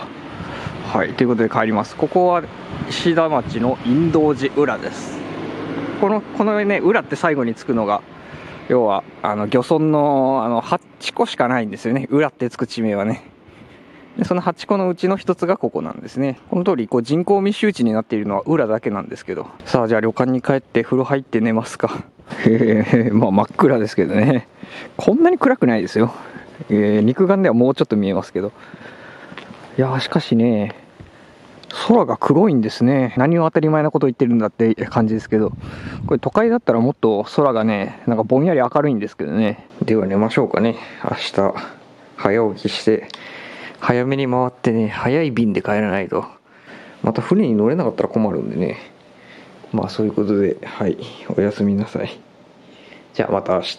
ということで帰ります。ここは石田町の陰道寺裏です。このね、裏って最後につくのが、要は漁村の8個しかないんですよね、裏ってつく地名はね。でその8個のうちの1つがここなんですね。この通り人口密集地になっているのは裏だけなんですけど。さあ、じゃあ旅館に帰って風呂入って寝ますか。まあ真っ暗ですけどね。こんなに暗くないですよ。肉眼ではもうちょっと見えますけど。いやー、しかしね、空が黒いんですね。何を当たり前なこと言ってるんだって感じですけど、これ都会だったらもっと空がね、なんかぼんやり明るいんですけどね。では寝ましょうかね。明日早起きして早めに回ってね、早い便で帰らないとまた船に乗れなかったら困るんでね。まあそういうことで、はい、おやすみなさい。じゃあまた明日。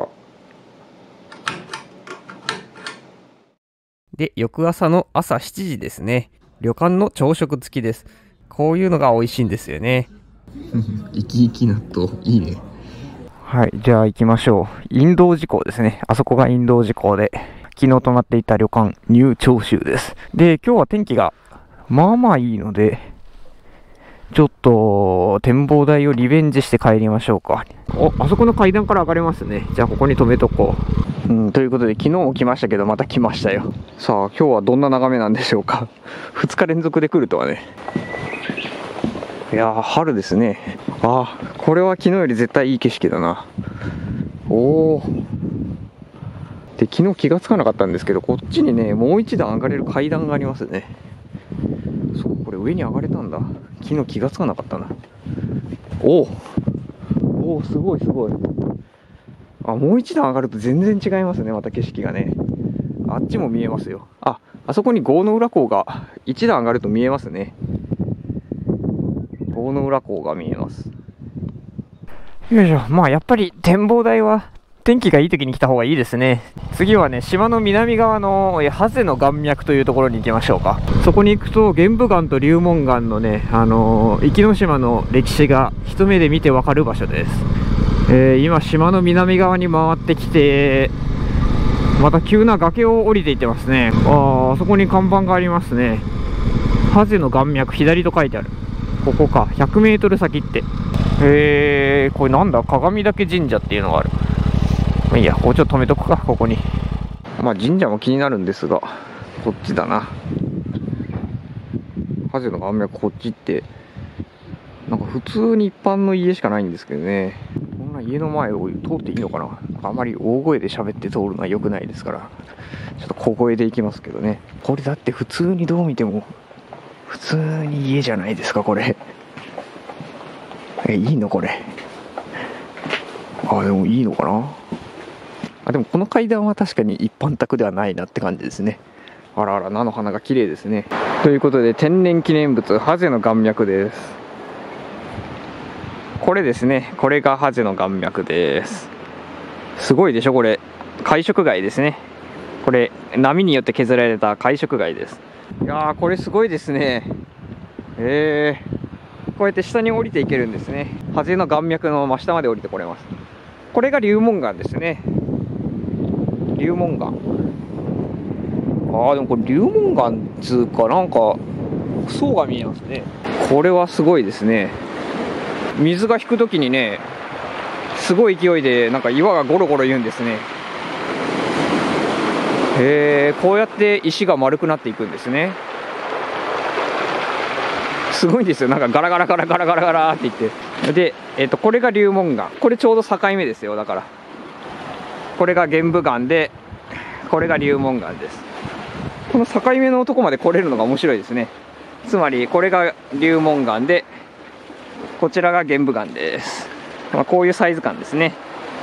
で、翌朝の朝7時ですね。旅館の朝食付きです。こういうのが美味しいんですよね。 生き生き納豆いいね。はい、じゃあ行きましょう。陰道寺港ですね。あそこが陰道寺港で、昨日泊まっていた旅館ニュー長州です。で、今日は天気がまあまあいいので、ちょっと展望台をリベンジして帰りましょうか。あそこの階段から上がれますね。じゃあここに止めとこう。ということで、昨日も来ましたけどまた来ましたよ。さあ、今日はどんな眺めなんでしょうか。2日連続で来るとはね。いやー、春ですね。あー、これは昨日より絶対いい景色だな。おー。で、昨日気がつかなかったんですけど、こっちにね、もう一段上がれる階段がありますね。そう、これ上に上がれたんだ。昨日気がつかなかったな。おー、すごいすごい。あ、もう一段上がると全然違いますね、また景色がね。あっちも見えますよ。あそこに郷の浦港が一段上がると見えますね。郷の浦港が見えます。よいしょ。まあやっぱり展望台は天気がいい時に来た方がいいですね。次はね、島の南側のハゼの岩脈というところに行きましょうか。そこに行くと玄武岩と流紋岩のね、壱岐島の歴史が一目で見てわかる場所です。今島の南側に回ってきて、また急な崖を降りていってますね。あそこに看板がありますね。ハゼの岩脈左と書いてある。ここか。100メートル先って。これなんだ、鏡岳神社っていうのがある。いいや、ここちょっと止めとくか、ここに。まあ神社も気になるんですが、こっちだな。ハゼの岩脈こっちって、なんか普通に一般の家しかないんですけどね。こんな家の前を通っていいのかな。あまり大声で喋って通るのは良くないですから、ちょっと小声で行きますけどね。これだって普通にどう見ても普通に家じゃないですか、これ。いいのこれ。でもいいのかな。でもこの階段は確かに一般宅ではないなって感じですね。あらあら、菜の花が綺麗ですね。ということで、天然記念物ハゼの岩脈です。これですね。これがハゼの岩脈です。すごいでしょこれ。海食貝ですね。これ波によって削られた海食貝です。いやー、これすごいですね。こうやって下に降りていけるんですね。ハゼの岩脈の真下まで降りてこれます。これが流紋岩ですね。流紋岩。でもこれ流紋岩つうか、なんか層が見えますね。これはすごいですね。水が引くときにね、すごい勢いでなんか岩がゴロゴロ言うんですね。こうやって石が丸くなっていくんですね。すごいですよ。なんかガラガラガラガラガラガラっていって。で、これが流紋岩。これちょうど境目ですよ。だからこれが玄武岩で、これが流紋岩です。この境目のとこまで来れるのが面白いですね。つまりこれが流紋岩で、こちらが玄武岩です。こういうサイズ感ですね。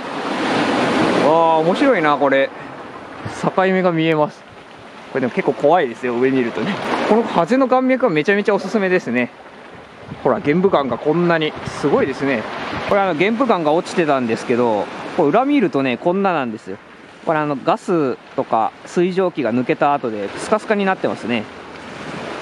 面白いなこれ。境目が見えます。これでも結構怖いですよ、上にいるとね。このハゼの岩脈はめちゃめちゃおすすめですね。ほら、玄武岩がこんなにすごいですね。これ玄武岩が落ちてたんですけど、これ裏見るとね、こんななんですよ。これガスとか水蒸気が抜けた後でスカスカになってますね。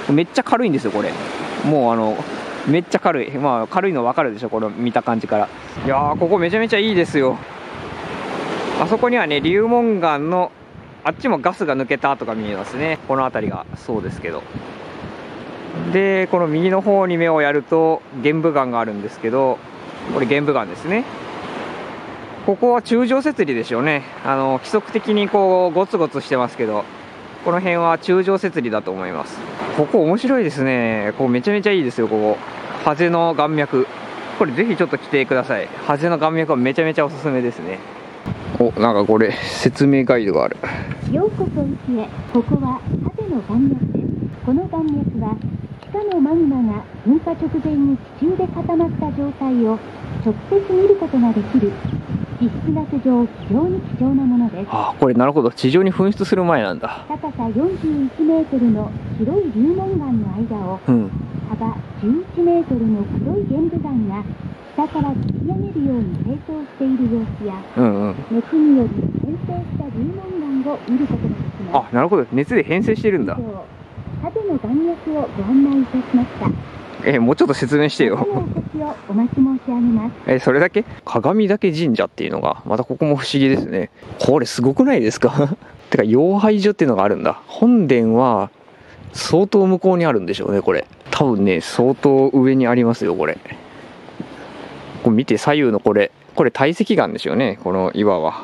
めっちゃ軽いんですよこれ。もうめっちゃ軽い。まあ軽いの分かるでしょ、この見た感じから。いやー、ここめちゃめちゃいいですよ。あそこにはね、流紋岩のあっちもガスが抜けた跡が見えますね。この辺りがそうですけど。でこの右の方に目をやると玄武岩があるんですけど、これ玄武岩ですね。ここは柱状節理でしょうね。規則的にこうゴツゴツしてますけど、この辺は柱状節理だと思います。ここ面白いですね。ここめちゃめちゃいいですよ。ここハゼの岩脈、これぜひちょっと来てください。ハゼの岩脈はめちゃめちゃおすすめですね。お、なんかこれ説明ガイドがある。 ようこそ宇宙へ。ここはハゼの岩脈です。この岩脈は地下のマグマが噴火直前に地中で固まった状態を直接見ることができる地質学上非常に貴重なものです。 あ、これなるほど、地上に噴出する前なんだ。 高さ41メートルの白い流紋岩の間を、幅11メートルの黒い玄武岩が下から突き上げるように成長している様子や、熱により変成した流紋岩を見ることができます。 あ、なるほど、熱で変成してるんだ。 ハゼの岩脈をご案内いたしました。 もうちょっと説明してよ。 お待ち申し上げます。 それだけ？鏡岳神社っていうのがまたここも不思議ですね。これすごくないですか？てか妖拝所っていうのがあるんだ。本殿は相当向こうにあるんでしょうね。これ多分ね、相当上にありますよ。これ見て、左右のこれ堆積岩ですよね、この岩は。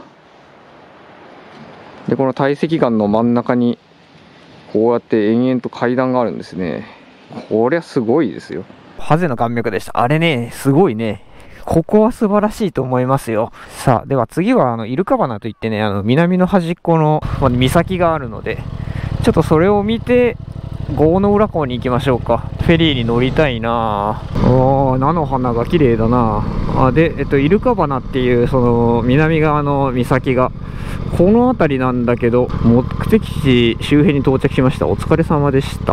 でこの堆積岩の真ん中にこうやって延々と階段があるんですね。こりゃすごいですよ。ハゼの岩脈でした。あれね、すごいね。ここは素晴らしいと思いますよ。さあ、では次はイルカ花といってね、南の端っこの岬があるので、ちょっとそれを見て郷の浦港に行きましょうか。フェリーに乗りたいな。菜の花が綺麗だな。で、イルカ花っていうその南側の岬がこの辺りなんだけど、目的地周辺に到着しました。お疲れ様でした。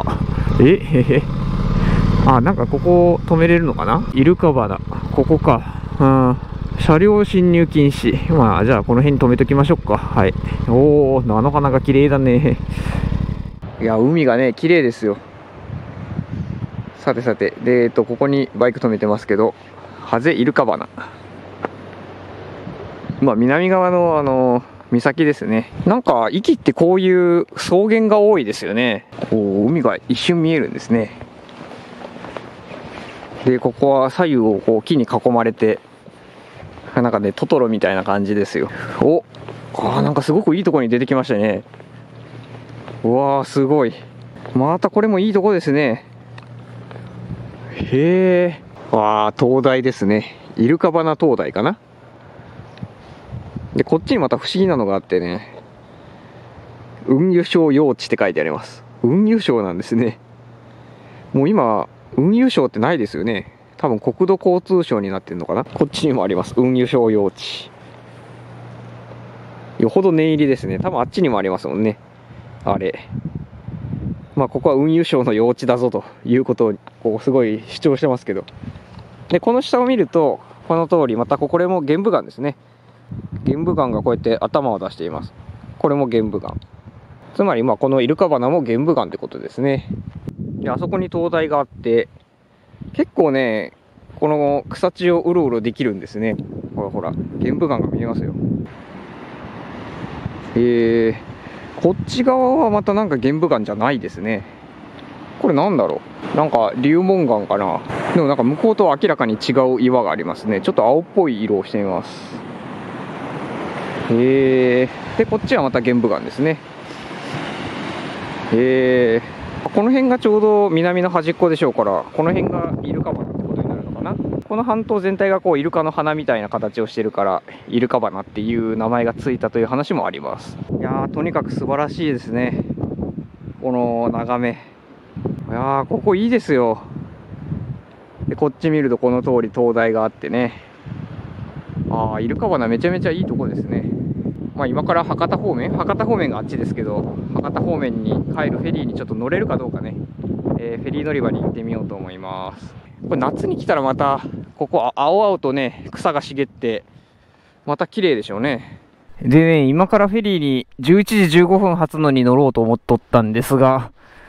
なんかここ止めれるのかな。イルカ花、ここか。車両進入禁止。まあじゃあこの辺に止めときましょうか。はい。おー、菜の花が綺麗だね。いや、海がね綺麗ですよ。さてさて、でここにバイク止めてますけど、ハゼイルカ花、南側の岬ですね。なんか壱岐ってこういう草原が多いですよね。海が一瞬見えるんですね。でここは左右をこう木に囲まれて、なんかねトトロみたいな感じですよ。なんかすごくいいところに出てきましたね。うわー、すごい。またこれもいいとこですね。へえ。灯台ですね。イルカ花灯台かな。でこっちにまた不思議なのがあってね、運輸省用地って書いてあります。運輸省なんですね。もう今運輸省ってないですよね。多分国土交通省になってるのかな。こっちにもあります、運輸省用地。よほど念入りですね。多分あっちにもありますもんね、あれ。ここは運輸省の用地だぞということをこうすごい主張してますけど、でこの下を見るとこの通り、またこれも玄武岩ですね。玄武岩がこうやって頭を出しています。これも玄武岩。つまりこのイルカ花も玄武岩ってことですね。であそこに灯台があって、結構ねこの草地をうろうろできるんですね。ほら玄武岩が見えますよ。こっち側はまたなんか玄武岩じゃないですね。これなんだろう、なんか流紋岩かな。でもなんか向こうとは明らかに違う岩がありますね。ちょっと青っぽい色をしてみます。でこっちはまた玄武岩ですね。この辺がちょうど南の端っこでしょうから、この辺がイルカ花ってことになるのかな。この半島全体がこうイルカの花みたいな形をしてるから、イルカ花っていう名前がついたという話もあります。いやー、とにかく素晴らしいですね、この眺め。いやー、ここいいですよ。でこっち見るとこの通り灯台があってね。イルカ花めちゃめちゃいいとこですね。今から博多方面があっちですけど、博多方面に帰るフェリーにちょっと乗れるかどうかね、フェリー乗り場に行ってみようと思います。これ夏に来たらまたここ青々とね草が茂ってまた綺麗でしょうね。でね、今からフェリーに11時15分発のに乗ろうと思っとったんですが、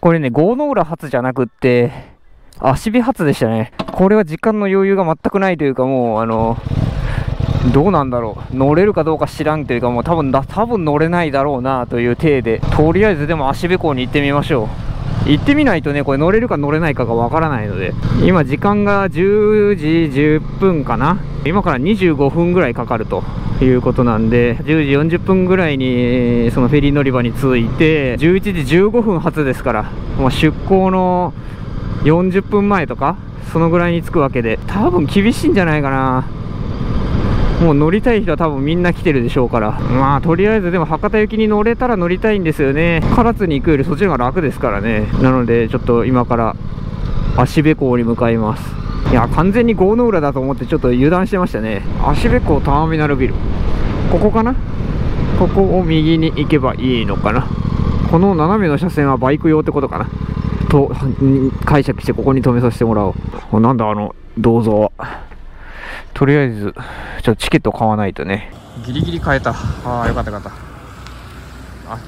これね、郷ノ浦発じゃなくって、芦部発でしたね。これは時間の余裕が全くないというか、もう、どうなんだろう。乗れるかどうか知らんというか、もう多分乗れないだろうなという体で、とりあえずでも芦部港に行ってみましょう。行ってみないとね、これ乗れるか乗れないかがわからないので、今時間が10時10分かな。今から25分ぐらいかかるということなんで、10時40分ぐらいにそのフェリー乗り場に着いて、11時15分発ですから、もう出港の40分前とか、そのぐらいに着くわけで、多分厳しいんじゃないかな。もう乗りたい人は多分みんな来てるでしょうから、まあとりあえずでも博多行きに乗れたら乗りたいんですよね。唐津に行くよりそっちの方が楽ですからね。なのでちょっと今から芦部港に向かいます。いや、完全に郷ノ浦だと思ってちょっと油断してましたね。芦部港ターミナルビル、ここかな。ここを右に行けばいいのかな。この斜めの車線はバイク用ってことかなと解釈して、ここに止めさせてもらおう。なんだ銅像は。とりあえずちょっとチケット買わないとね。ギリギリ買えた。ああ、よかったよかった。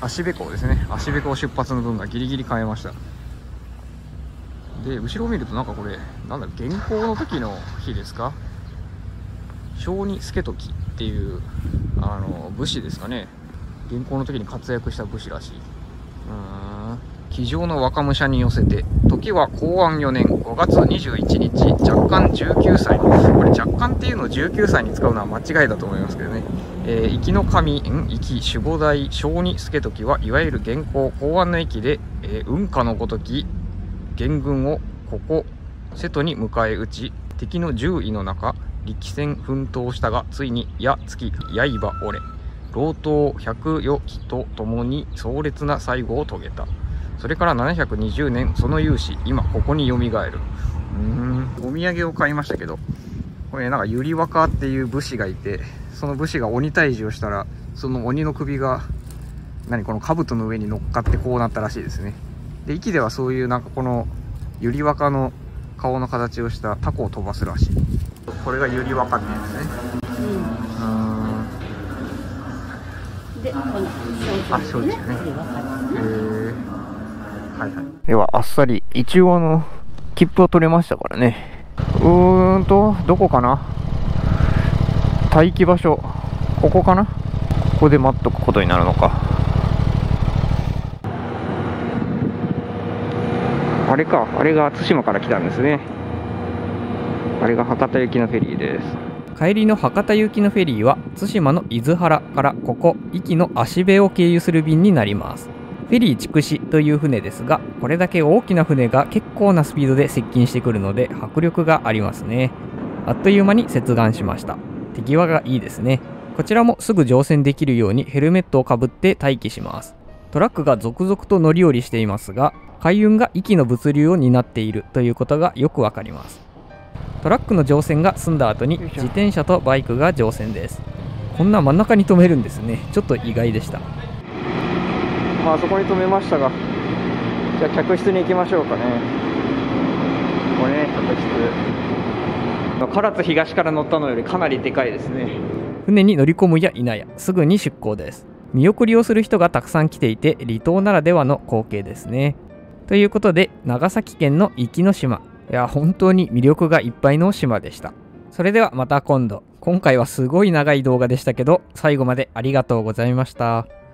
芦部港ですね。芦部港出発の分がギリギリ買えました。で、後ろを見るとなんかこれなんだろう、元寇の時の日ですか。小児助時っていう武士ですかね。元寇の時に活躍した武士らしい。机上の若武者に寄せて、時は弘安4年5月21日、若干19歳。これ若干っていうのを19歳に使うのは間違いだと思いますけどね。壱岐の神、壱岐守護代小児助時はいわゆる元寇弘安の役で、雲下のごとき元軍をここ瀬戸に迎え撃ち、敵の獣医の中力戦奮闘したが、ついに矢尽き刃折れ、老頭百余騎とともに壮烈な最後を遂げた。それから720年、その勇姿今ここによみがえる。お土産を買いましたけど、これなんか百合若っていう武士がいて、その武士が鬼退治をしたら、その鬼の首がこの兜の上に乗っかってこうなったらしいですね。で、壱岐ではそういうなんかこの百合若の顔の形をしたタコを飛ばすらしい。これが百合若って言うんですね。で、このそうですね。はいはい。ではあっさり一応切符を取れましたからね。どこかな。待機場所、ここかな。ここで待っとくことになるのか。あれか、あれが対馬から来たんですね。あれが博多行きのフェリーです。 帰りの博多行きのフェリーは対馬の伊豆原からここ壱岐の芦部を経由する便になります。フェリー筑紫という船ですが、これだけ大きな船が結構なスピードで接近してくるので迫力がありますね。あっという間に接岸しました。手際がいいですね。こちらもすぐ乗船できるようにヘルメットをかぶって待機します。トラックが続々と乗り降りしていますが、海運が壱岐の物流を担っているということがよくわかります。トラックの乗船が済んだ後に自転車とバイクが乗船です。こんな真ん中に止めるんですね。ちょっと意外でした。 あそこに止めましたが、じゃあ客室に行きましょうかね。これね、客室。唐津東から乗ったのよりかなりでかいですね。 船に乗り込むや否やすぐに出港です。見送りをする人がたくさん来ていて、離島ならではの光景ですね。ということで、長崎県の壱岐の島、いや本当に魅力がいっぱいの島でした。それではまた今度。今回はすごい長い動画でしたけど、最後までありがとうございました。